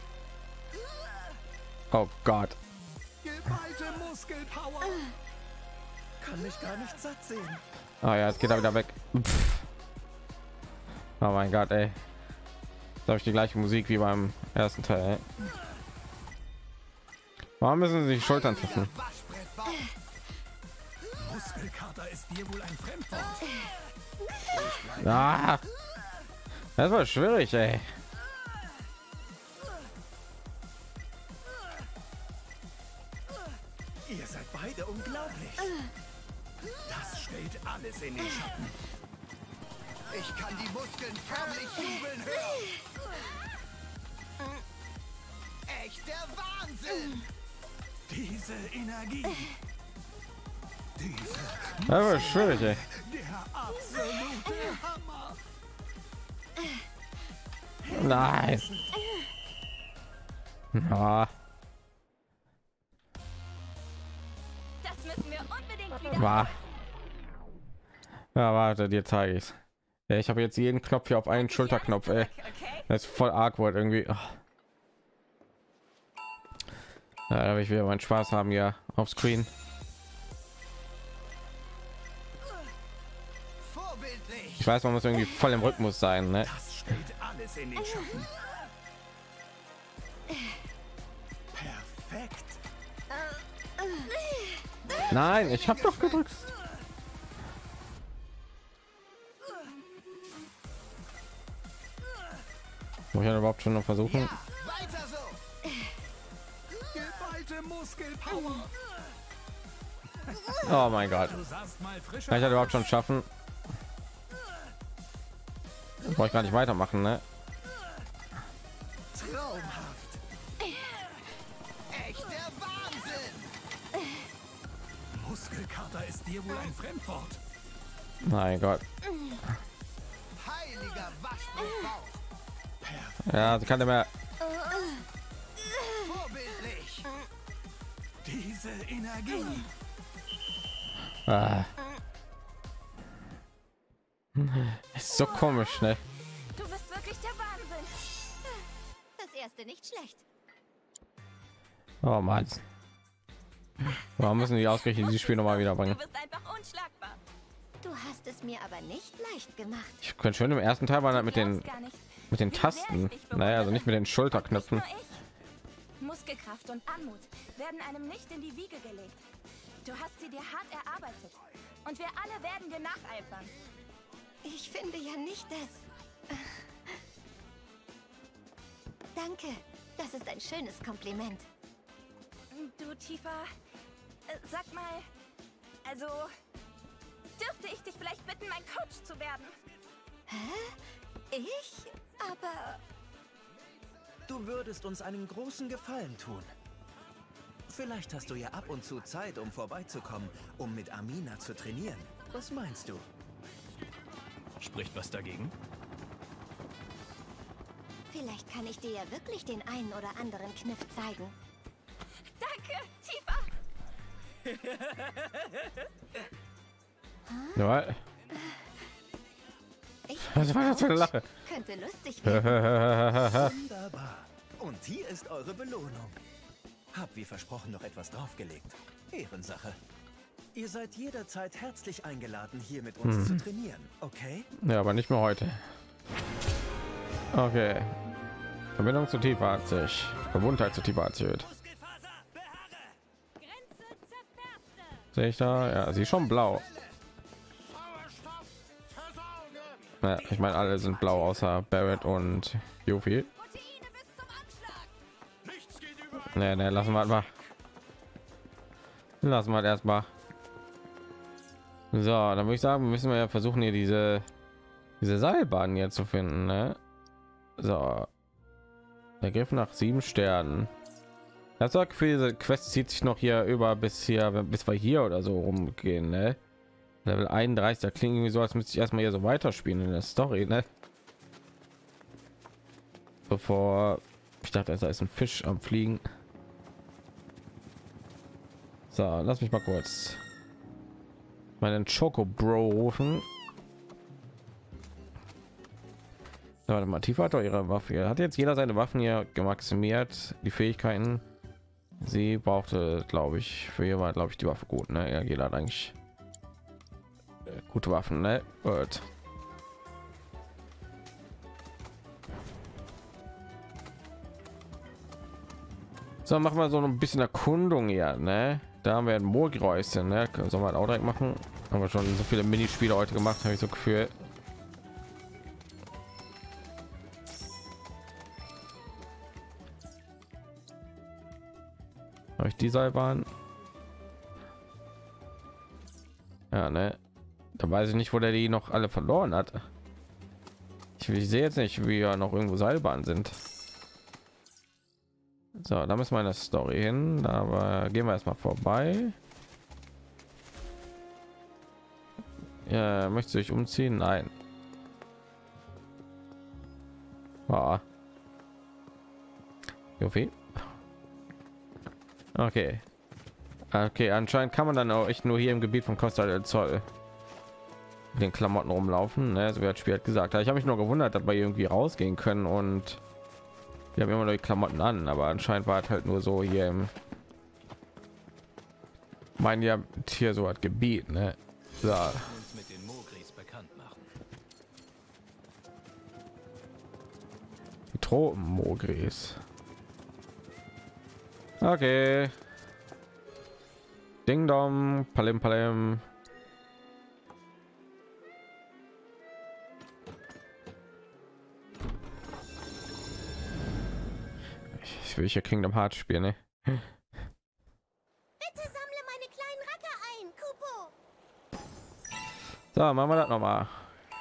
Speaker 1: Oh Gott.
Speaker 8: Geballte Muskelpower.
Speaker 4: Kann mich gar nicht satt sehen.
Speaker 1: Ah ja, es geht da wieder weg. Pff. Oh mein Gott, ey. Da habe ich die gleiche Musik wie beim ersten Teil. Ey. Warum müssen sie sich Schultern treffen?
Speaker 8: Muskelkater ist dir wohl ein Fremdwort.
Speaker 1: Ah, das war schwierig, ey.
Speaker 4: Ihr seid beide unglaublich.
Speaker 8: Das stellt alles in den Schatten. Ich kann die Muskeln förmlich jubeln hören. Echter Wahnsinn.
Speaker 2: Diese Energie.
Speaker 1: Das war schwierig, ey.
Speaker 8: Der absolute Hammer.
Speaker 1: Nein. Ja,
Speaker 7: Das müssen wir unbedingt wieder.
Speaker 1: war. Ja, warte, dir zeige ich's. Ja, ich habe jetzt jeden Knopf hier auf einen Schulterknopf, ey.
Speaker 7: Okay.
Speaker 1: Das ist voll awkward irgendwie. Ach. Ja, da will ich wieder meinen Spaß haben ja auf Screen.
Speaker 8: Vorbildlich.
Speaker 1: Ich weiß, man muss irgendwie voll im Rhythmus sein, ne?
Speaker 2: Das stellt alles in den Schatten.
Speaker 8: Perfekt.
Speaker 1: Nein, ich habe doch gedrückt. Muss ich ja überhaupt schon noch versuchen?
Speaker 8: Weiter so. Geballte Muskelpower.
Speaker 1: Oh mein Gott.
Speaker 2: Du sahst mal frisch
Speaker 1: Kann ich das überhaupt schon schaffen? Brauche ich gar nicht weitermachen, ne?
Speaker 8: Traumhaft. Echter Wahnsinn.
Speaker 2: Muskelkater ist dir wohl ein Fremdwort.
Speaker 1: Mein Gott.
Speaker 8: Heiliger Waschbrettbauch.
Speaker 1: Ja, sie kann nicht mehr.
Speaker 8: Vorbildlich.
Speaker 2: Diese Energie.
Speaker 1: Ah. Ist so komisch, ne?
Speaker 7: Du bist wirklich der Wahnsinn.
Speaker 3: Das erste nicht schlecht.
Speaker 1: Oh Mann. Warum müssen die ausgerechnet dieses Spiel noch mal wieder
Speaker 7: Du
Speaker 1: bringen?
Speaker 7: bist einfach unschlagbar.
Speaker 3: Du hast es mir aber nicht leicht gemacht.
Speaker 1: Ich könnte schön im ersten Teil war das mit den
Speaker 7: Glaubst gar nicht,
Speaker 1: mit den
Speaker 7: wie sehr
Speaker 1: Tasten.
Speaker 7: ich dich
Speaker 1: Naja, also nicht mit den
Speaker 7: Nicht
Speaker 1: Schulterknöpfen.
Speaker 7: nur ich. Muskelkraft und Anmut werden einem nicht in die Wiege gelegt. Du hast sie dir hart erarbeitet. Und wir alle werden dir nacheifern.
Speaker 3: Ich finde ja nicht, dass... Danke. Das ist ein schönes Kompliment.
Speaker 7: Du, Tifa, sag mal, also, dürfte ich dich vielleicht bitten, mein Coach zu werden?
Speaker 3: Ich? Aber...
Speaker 4: Du würdest uns einen großen Gefallen tun. Vielleicht hast du ja ab und zu Zeit, um vorbeizukommen, um mit Amina zu trainieren. Was meinst du?
Speaker 5: Spricht was dagegen?
Speaker 3: Vielleicht kann ich dir ja wirklich den einen oder anderen Kniff zeigen.
Speaker 7: Danke, Tifa.
Speaker 1: Ja.
Speaker 3: Ich
Speaker 1: Was war das für eine Lache?
Speaker 3: könnte lustig werden.
Speaker 4: Wunderbar. Und hier ist eure Belohnung. Hab wie versprochen noch etwas draufgelegt. Ehrensache. Ihr seid jederzeit herzlich eingeladen, hier mit uns zu trainieren, okay?
Speaker 1: Ja, aber nicht mehr heute. Okay. Verbindung zu Tifa hat sich. Verwundheit zu Tifa erhöht. Sehe ich da? Ja, sie ist schon blau. Ja, ich meine, alle sind blau außer Barrett und Yuffie. Nee, lassen wir mal. Lassen wir erstmal. So, dann würde ich sagen, müssen wir ja versuchen, hier diese Seilbahn hier zu finden, ne? So. Der Griff nach 7 Sternen. Das sagt, für diese Quest zieht sich noch hier über bis wir hier oder so rumgehen, ne? Level 31, da klingt irgendwie so, als müsste ich erstmal hier so weiterspielen in der Story, ne? Bevor ich dachte, da ist ein Fisch am Fliegen. So, lass mich mal kurz meinen Choco-Bro rufen. So, warte mal, Tifa hat doch ihre Waffe. Hat jetzt jeder seine Waffen hier gemaximiert, die Fähigkeiten. Sie brauchte, glaube ich, für ihr war, glaube ich, die Waffe gut, ne? Ja, jeder hat eigentlich gute Waffen, ne? Gut. So, machen wir so ein bisschen Erkundung hier, ne? Da haben wir ein Moorgräuschen, ne? Sollen wir auch direkt machen? Haben wir schon so viele Minispiele heute gemacht, habe ich so Gefühl. Habe ich die Seilbahn? Ja, ne? Da weiß ich nicht, wo der die noch alle verloren hat. Ich sehe jetzt nicht, wie ja noch irgendwo Seilbahnen sind. So, da müssen wir eine Story hin, aber gehen wir erstmal vorbei. Ja, möchtest du dich umziehen? Nein. Ah. Jofi. Okay. Okay, anscheinend kann man dann auch echt nur hier im Gebiet von Costa del Sol mit den Klamotten rumlaufen, ne? So wie das Spiel hat gesagt. Ich habe mich nur gewundert, dass wir irgendwie rausgehen können und wir haben immer noch die Klamotten an, aber anscheinend war es halt nur so hier im mein ja hier so ein Gebiet, ne? So.
Speaker 5: Uns mit den Mogris bekannt machen.
Speaker 1: Die Tropen-Mogris. Okay. Ding Dong, Palim Palim. Ich will hier Kingdom Hearts spielen, ne?
Speaker 3: Bitte sammle meine kleinen Racker ein, Kupo.
Speaker 1: So, machen wir das noch mal.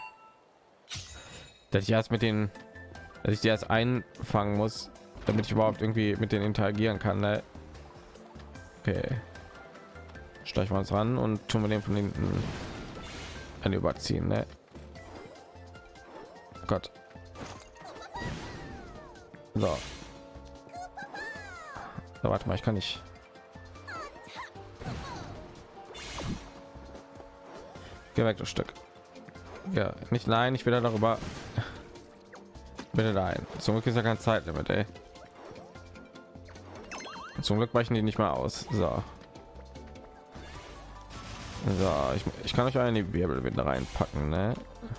Speaker 1: Dass ich erst mit den, dass ich die erst einfangen muss, damit ich überhaupt irgendwie mit denen interagieren kann, ne? Okay. Steigen wir uns ran und tun wir den von hinten ein überziehen, ne? Gott. So. So, warte mal, ich kann nicht. Geh weg, das Stück. Ja, nicht, nein, ich will da darüber. Bitte nein. Zum Glück ist ja kein Zeitlimit, ey. Zum Glück weichen die nicht mehr aus. So. So, ich kann euch eine Wirbelwinde reinpacken, ne?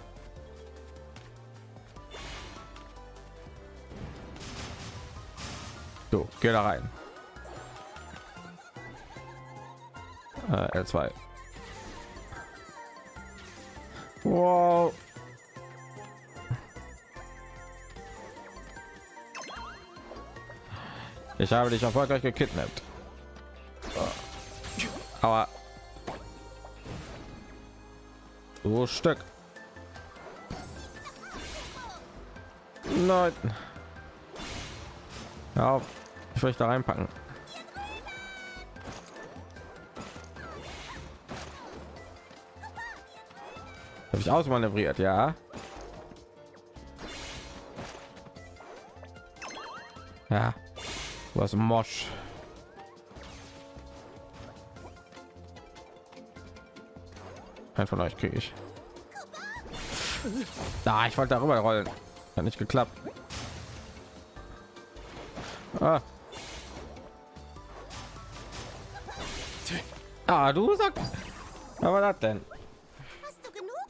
Speaker 1: So, geh da rein. L2. Wow. Ich habe dich erfolgreich gekidnappt. Aber so Stück. Nein. Ja, ich will da reinpacken. Habe ich ausmanövriert, ja. Ja, du hast Mosch. Ein von euch kriege ich. Da, ich wollte darüber rollen. Hat nicht geklappt. Ah, du sagst. Was war das denn?
Speaker 3: Hast du genug?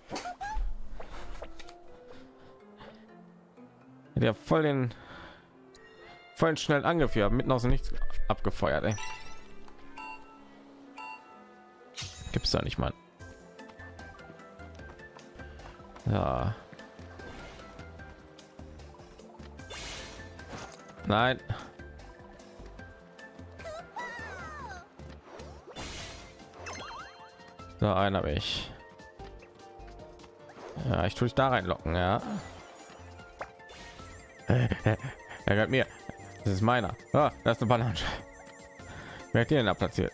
Speaker 1: Der voll schnell angeführt, mitten aus dem Nichts abgefeuert, ey. Gibt's da nicht, Mann. Ja. Nein. So, einen habe ich. Ja, ich tue dich da reinlocken, ja. Er gehört mir. Das ist meiner. Ah, das ist eine Banane. Wer hat die denn da platziert?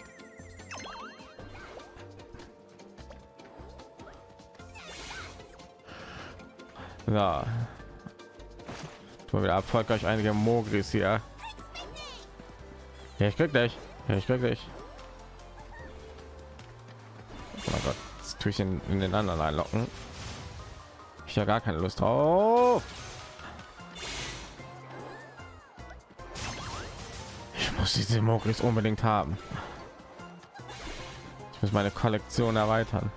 Speaker 1: So. Tun wir wieder erfolgreich einige Mogris hier. Ja, ich krieg dich. Ja, ich krieg dich. Oh mein Gott, jetzt tue ich in den anderen einlocken. Ich habe gar keine Lust drauf. Ich muss diese Mogris unbedingt haben. Ich muss meine Kollektion erweitern.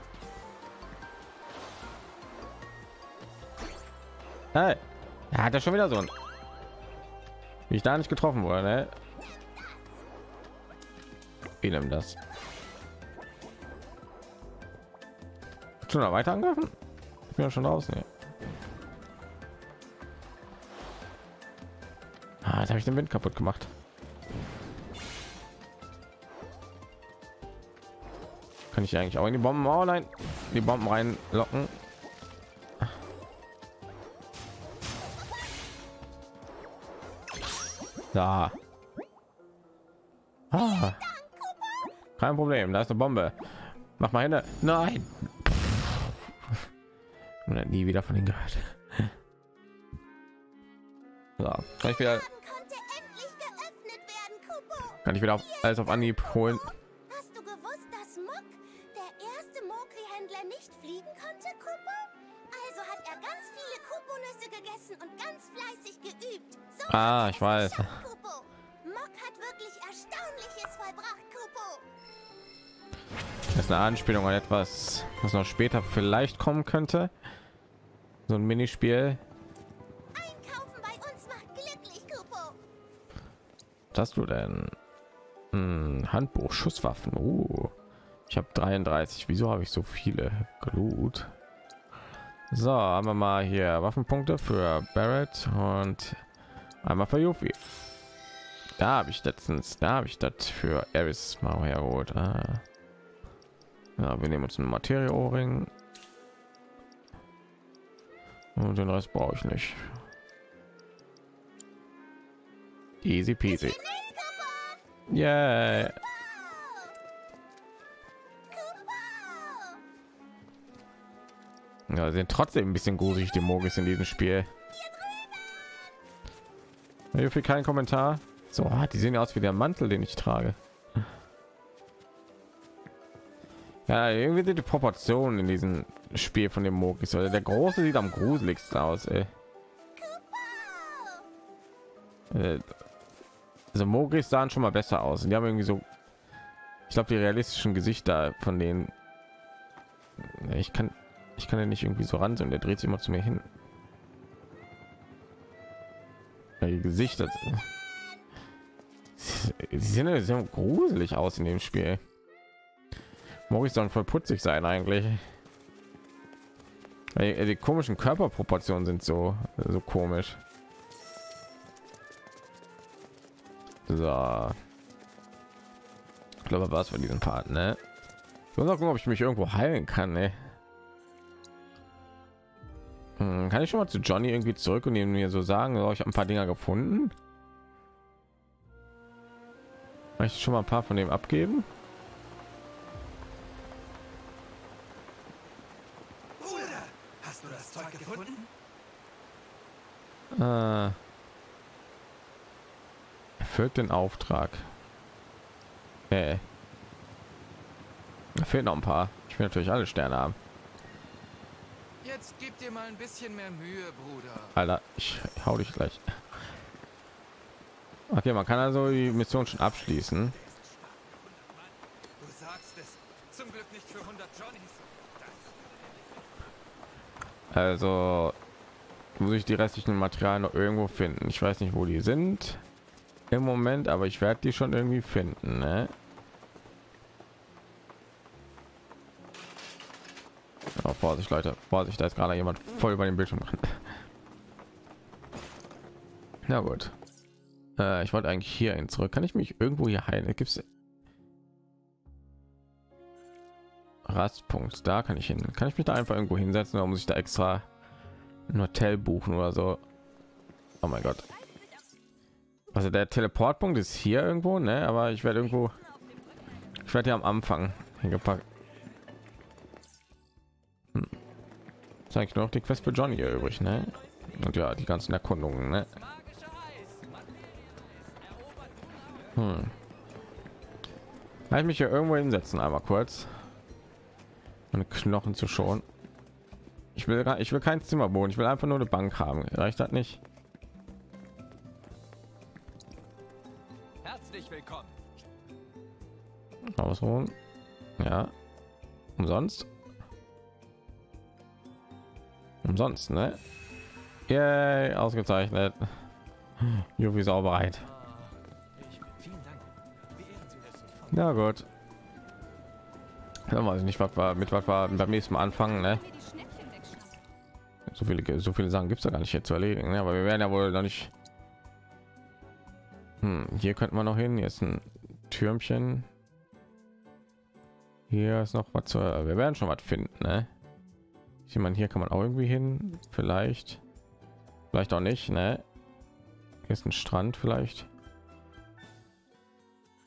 Speaker 1: Hey, er hat ja schon wieder so ein, wie ich da nicht getroffen wurde, ne? Wie nimmt das? Schon noch weiter angreifen? Ich bin ja schon draußen. Ja. Ah, jetzt habe ich den Wind kaputt gemacht. Kann ich eigentlich auch in die Bomben? Oh nein, die Bomben reinlocken. Da. Ah. Kein Problem, da ist eine Bombe. Mach mal hin. Nein. Und dann nie wieder von ihnen gehört. So, kann ich wieder,
Speaker 3: Konnte endlich geöffnet werden, Kupo.
Speaker 1: kann ich wieder alles auf Anhieb holen.
Speaker 3: Hast du gewusst, dass Muck, der erste Mokri-Händler, nicht fliegen konnte, Kupo? Also hat er ganz viele Kupo-Nüsse gegessen und ganz fleißig geübt. So
Speaker 1: Ah,
Speaker 3: hat er
Speaker 1: ich
Speaker 3: es
Speaker 1: weiß.
Speaker 3: geschafft, Kupo. Muck hat wirklich Erstaunliches vollbracht, Kupo.
Speaker 1: Das ist eine Anspielung an etwas, was noch später vielleicht kommen könnte. So ein Minispiel.
Speaker 3: Einkaufen bei uns macht glücklich, Kupo.
Speaker 1: Was hast du denn? Handbuch, Schusswaffen. Ich habe 33. Wieso habe ich so viele? Gut. So, haben wir mal hier Waffenpunkte für Barrett und einmal für Yuffie. Da habe ich letztens, da habe ich das für Eris mal hergeholt. Ja, wir nehmen uns einen Materie-Ohrring. Und den Rest brauche ich nicht. Easy peasy. Yeah. Ja, sind trotzdem ein bisschen gruselig, die Mogis in diesem Spiel. Hierfür kein Kommentar. So, die sehen aus wie der Mantel, den ich trage. Ja, irgendwie sind die Proportionen in diesem Spiel von dem Mogis. Also der große sieht am gruseligsten aus, ey. Also Mogis sahen schon mal besser aus. Und die haben irgendwie so, ich glaube, die realistischen Gesichter von denen. Ich kann ja nicht irgendwie so ran, sondern der dreht sich immer zu mir hin. Ja, die Gesichter, sie sehen ja sehr gruselig aus in dem Spiel. Mogis sollen voll putzig sein eigentlich. Die komischen Körperproportionen sind so komisch. So, ich glaube, was für diesen Part, ne? Ich muss auch gucken, ob ich mich irgendwo heilen kann, ne? Kann ich schon mal zu Johnny irgendwie zurück und ihm mir so sagen, ich habe ein paar Dinger gefunden? Kann ich schon mal ein paar von dem abgeben?
Speaker 8: Bruder, hast du das Zeug gefunden?
Speaker 1: Erfüllt den Auftrag. Da fehlen noch ein paar. Ich will natürlich alle Sterne haben.
Speaker 2: Jetzt gib dir mal ein bisschen mehr Mühe, Bruder.
Speaker 1: Alter, ich hau dich gleich. Okay, man kann also die Mission schon abschließen.
Speaker 2: Du sagst es. Zum Glück nicht für 100 Johnnies.
Speaker 1: Also muss ich die restlichen Materialien noch irgendwo finden. Ich weiß nicht, wo die sind im Moment, aber ich werde die schon irgendwie finden, ne? Oh, Vorsicht, Leute, Vorsicht, da ist gerade jemand voll über den Bildschirm dran. Na gut, ich wollte eigentlich hier hin zurück. Kann ich mich irgendwo hier heilen? Gibt es Rastpunkt? Da kann ich hin. Kann ich mich da einfach irgendwo hinsetzen, oder muss ich da extra ein Hotel buchen oder so? Oh mein Gott. Also der Teleportpunkt ist hier irgendwo, ne? Aber ich werde ja am Anfang hingepackt. Ist eigentlich nur noch die Quest für Johnny hier übrig, ne? Und ja, die ganzen Erkundungen, ne? Kann ich mich hier irgendwo hinsetzen, einmal kurz, meine Knochen zu schonen. Ich will kein Zimmerboden, ich will einfach nur eine Bank haben. Reicht das nicht?
Speaker 2: Herzlich willkommen.
Speaker 1: Ausruhen. Ja. Umsonst. Umsonst, ne? Yay, ausgezeichnet. Yuffie ist auch bereit. Na gut. Dann weiß ich nicht, was war beim nächsten Mal anfangen, ne? So viele Sachen gibt es da gar nicht hier zu erledigen, ne? Aber wir werden ja wohl noch nicht. Hier könnte man noch hin. Hier ist ein Türmchen. Hier ist noch was. Wir werden schon was finden, ne? Ich meine, hier kann man auch irgendwie hin. Vielleicht auch nicht, ne? Hier ist ein Strand, vielleicht.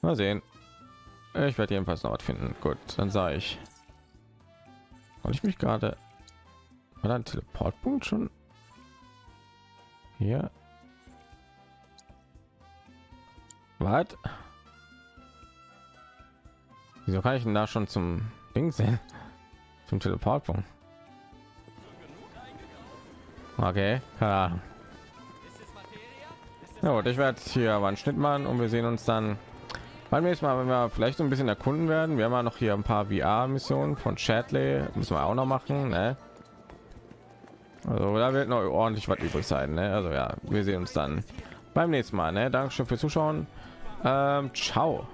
Speaker 1: Mal sehen. Ich werde jedenfalls noch was finden. Gut, dann sage ich. Und ich mich gerade. War da ein Teleportpunkt schon? Hier. Was? Wieso kann ich denn da schon zum Ding sehen? Zum Teleportpunkt. Okay, keine Ahnung. Ja, und ich werde hier aber einen Schnitt machen und wir sehen uns dann beim nächsten Mal, wenn wir vielleicht so ein bisschen erkunden werden. Wir haben ja noch hier ein paar VR-Missionen von Chadley, müssen wir auch noch machen, ne? Also da wird noch ordentlich was übrig sein, ne? Also ja, wir sehen uns dann beim nächsten Mal, ne? Dankeschön fürs Zuschauen. Ciao.